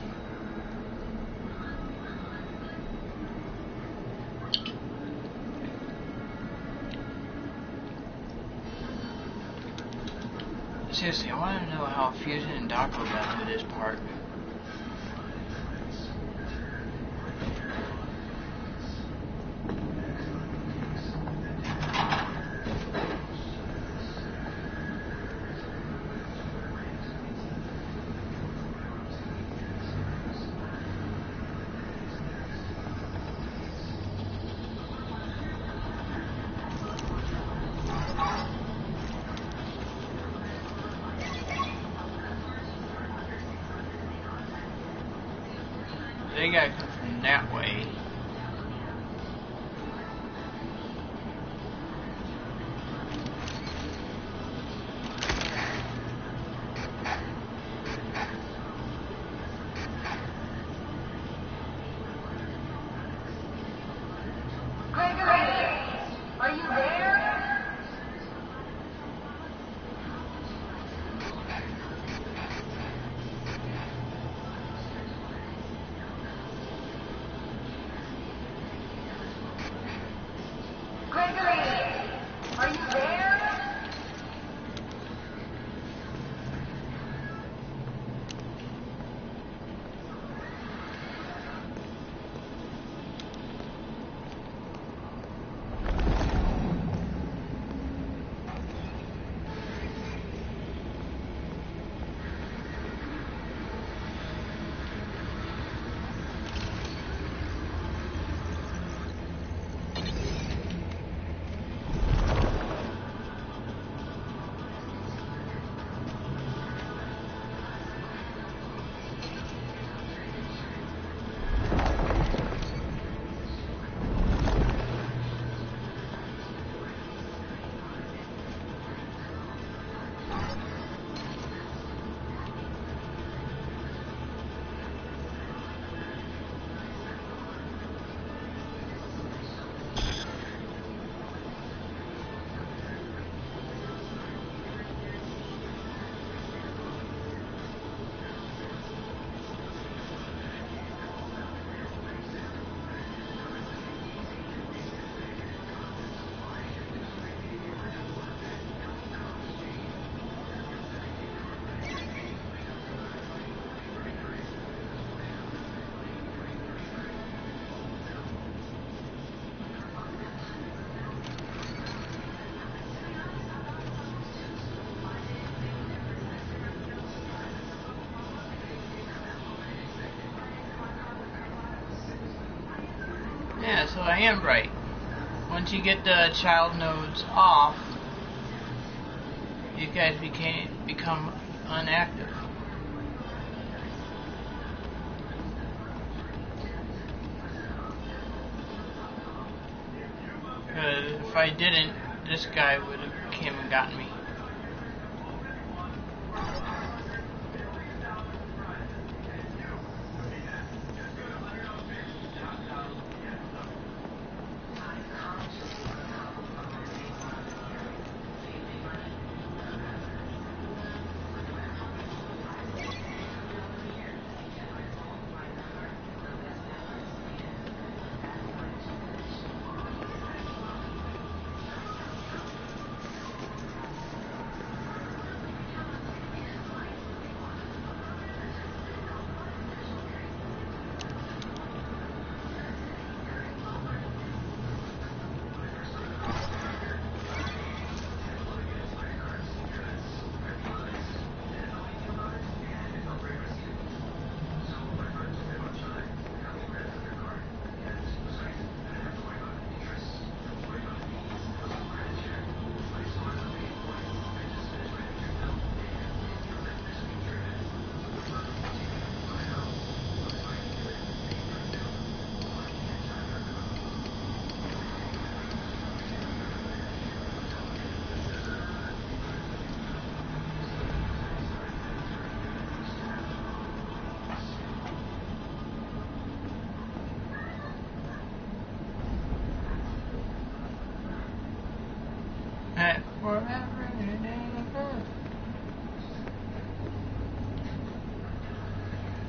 Seriously, I want to know how Fusion and Dako got to this part. They gotta come from that way. Gregory, are you there? Gregory, are you there? Yeah, so I am right. Once you get the child nodes off, you guys become inactive. Because if I didn't, this guy would have came and gotten me. Forever and ever.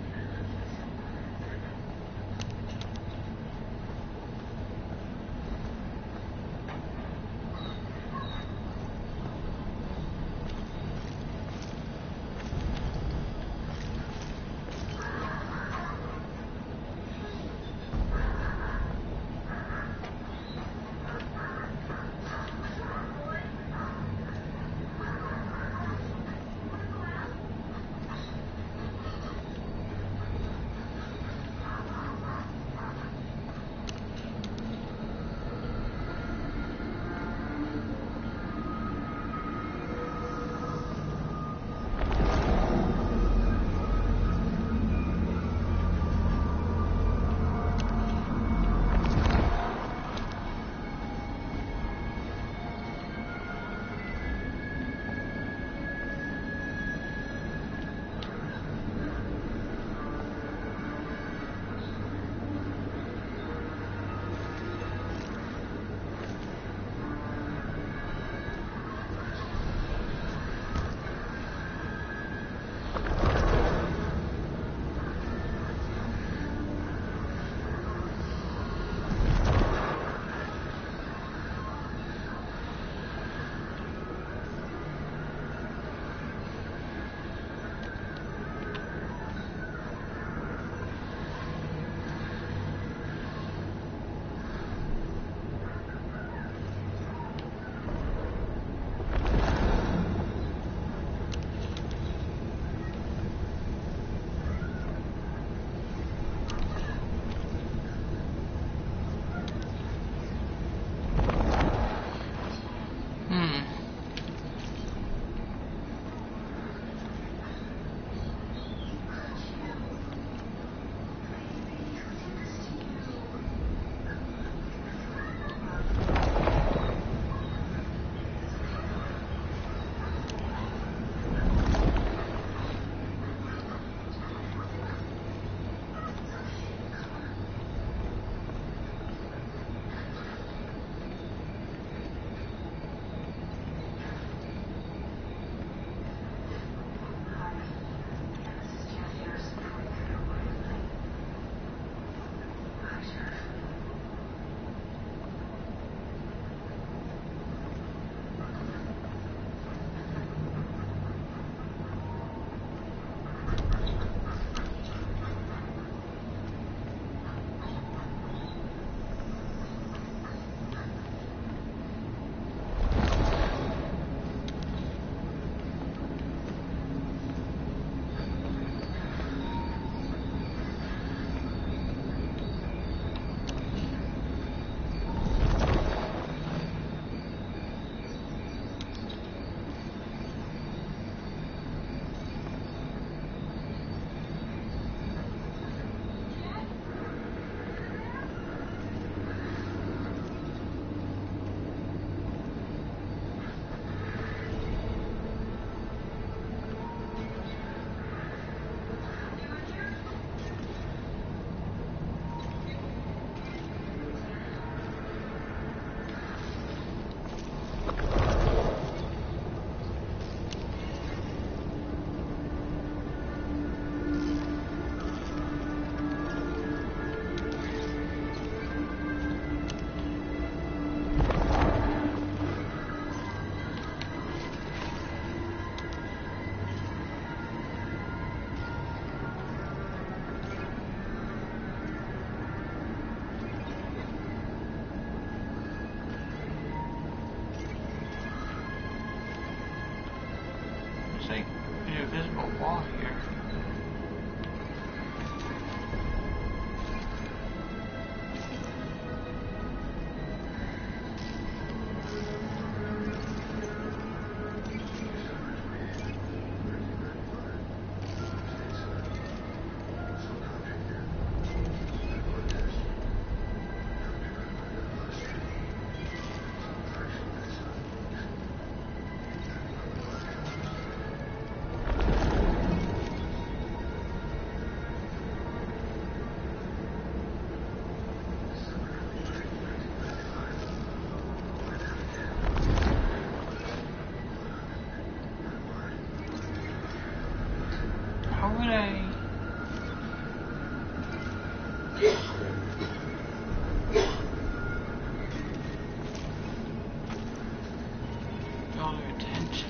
Draw their attention.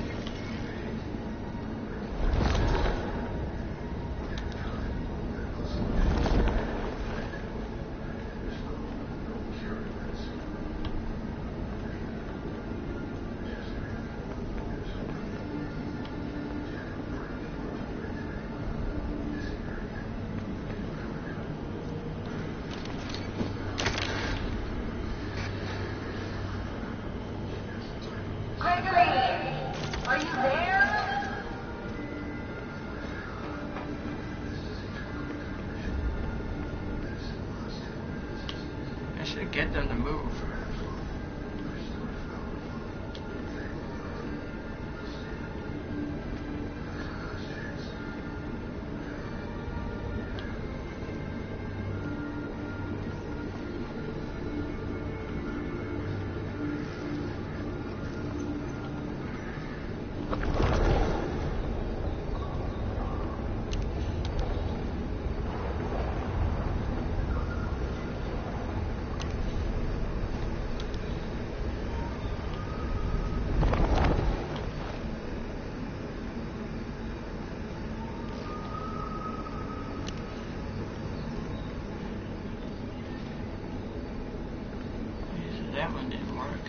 Gregory, are you there? I should get them to move. That one didn't work.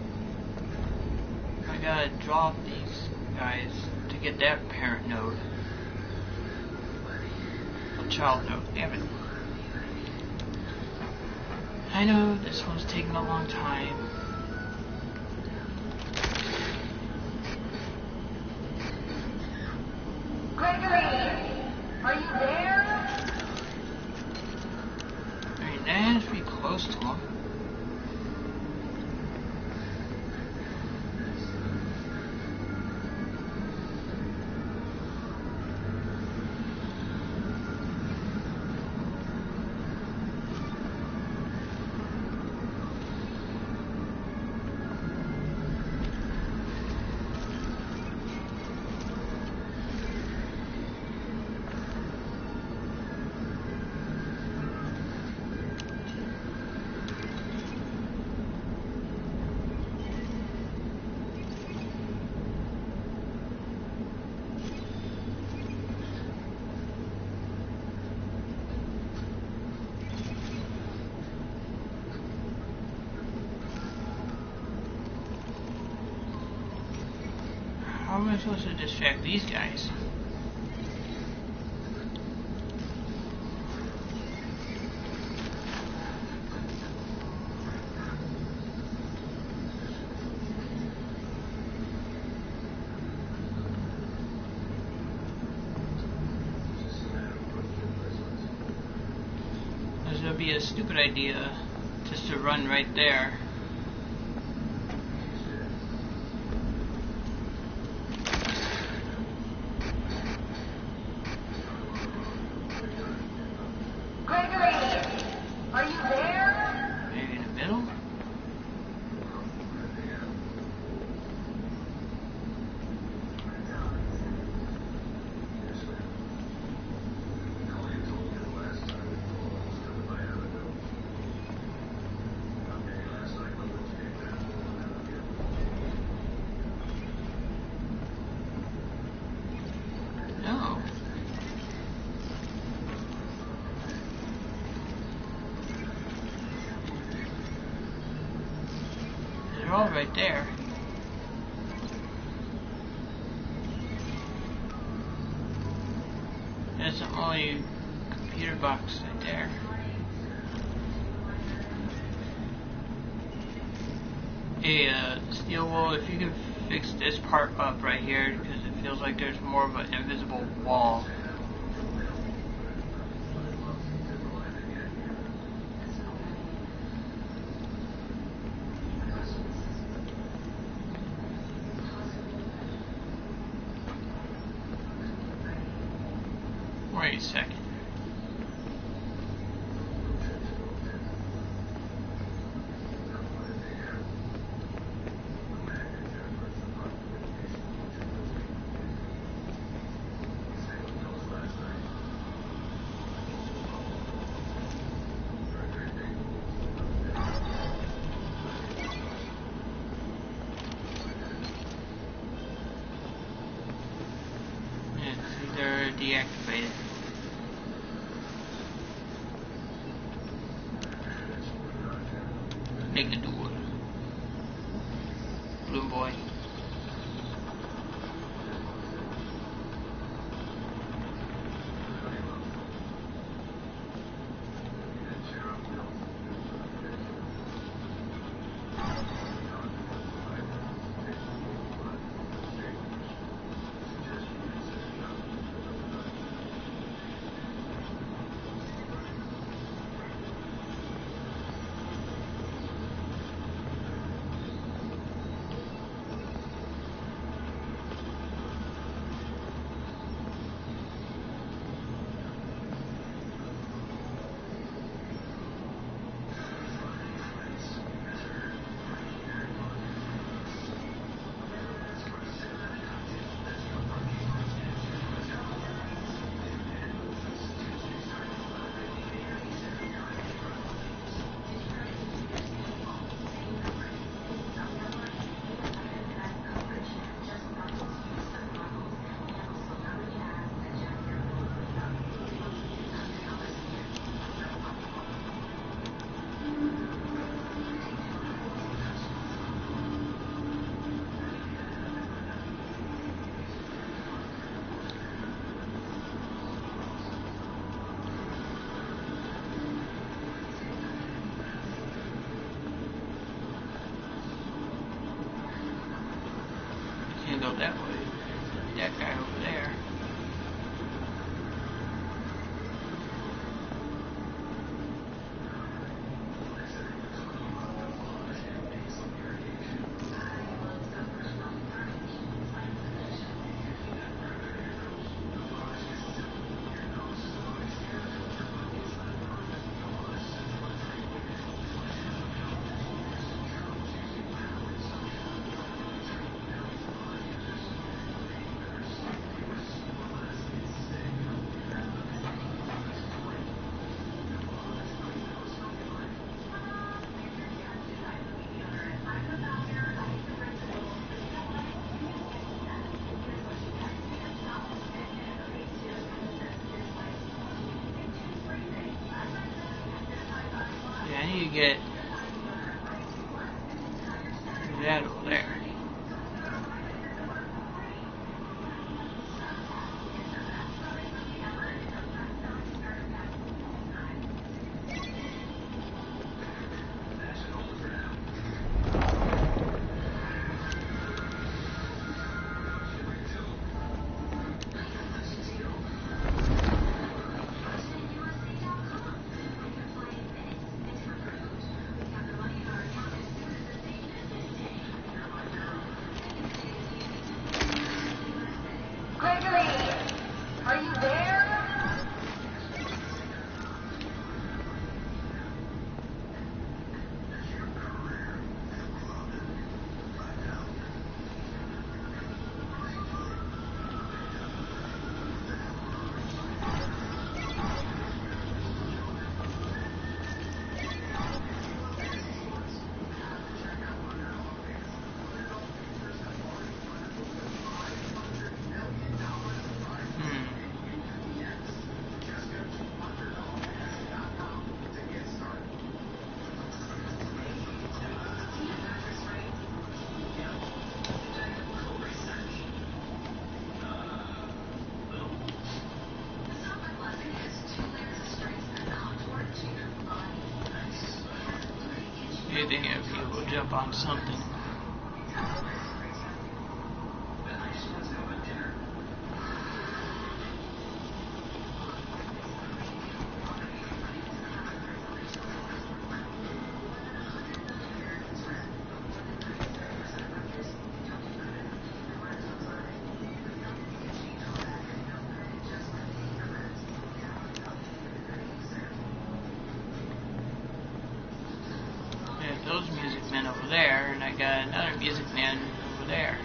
I gotta drop these guys to get that parent node. Or child node, damn it. I know this one's taking a long time. Gregory, are you there? I mean, that has to be close to him. How am I supposed to distract these guys? This would be a stupid idea just to run right there. They're all right there. That's the only computer box right there. Hey, Steel Wool, if you can fix this part up right here, because it feels like there's more of an invisible wall. Wait a second. Negadur. Blue boy. Can't go that way. That guy over there. Yeah, I need to get that over there. Gregory, are you there? You think I'd be able to jump on something? Those music men over there, and I got another music man over there.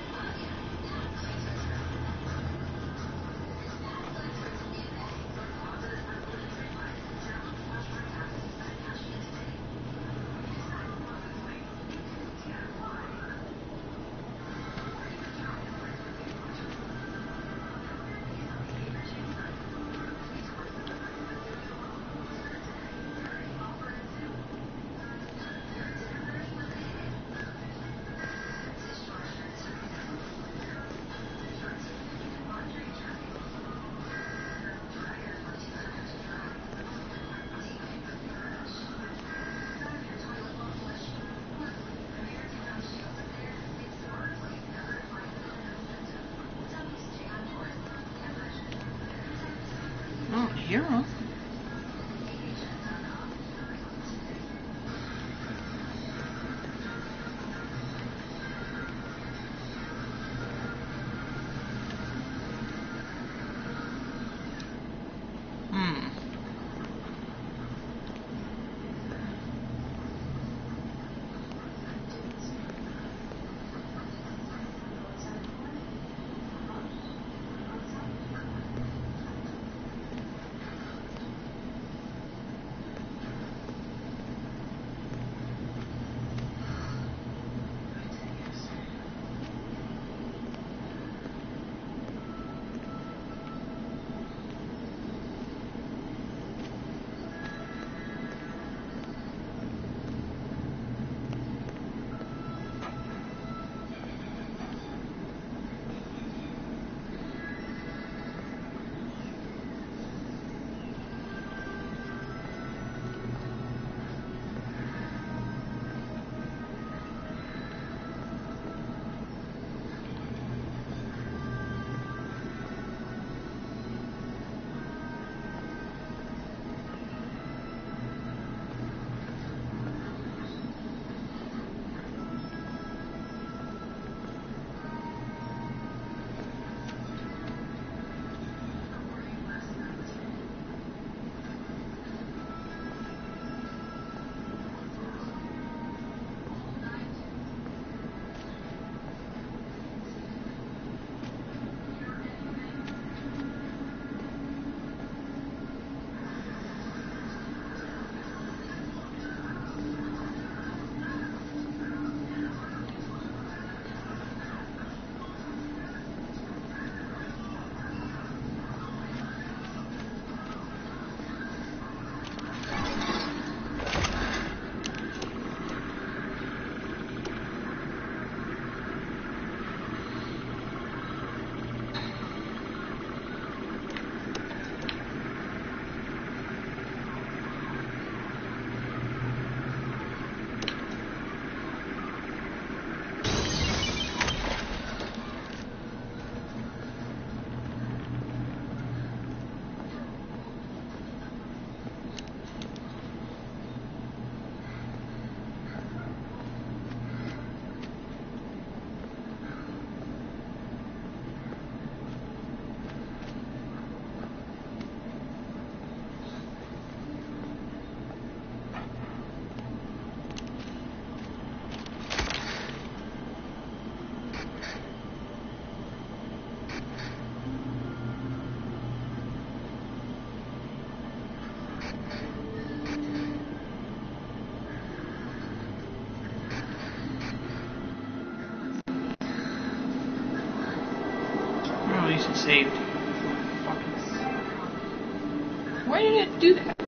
hear them. At least it saved. Why did it do that?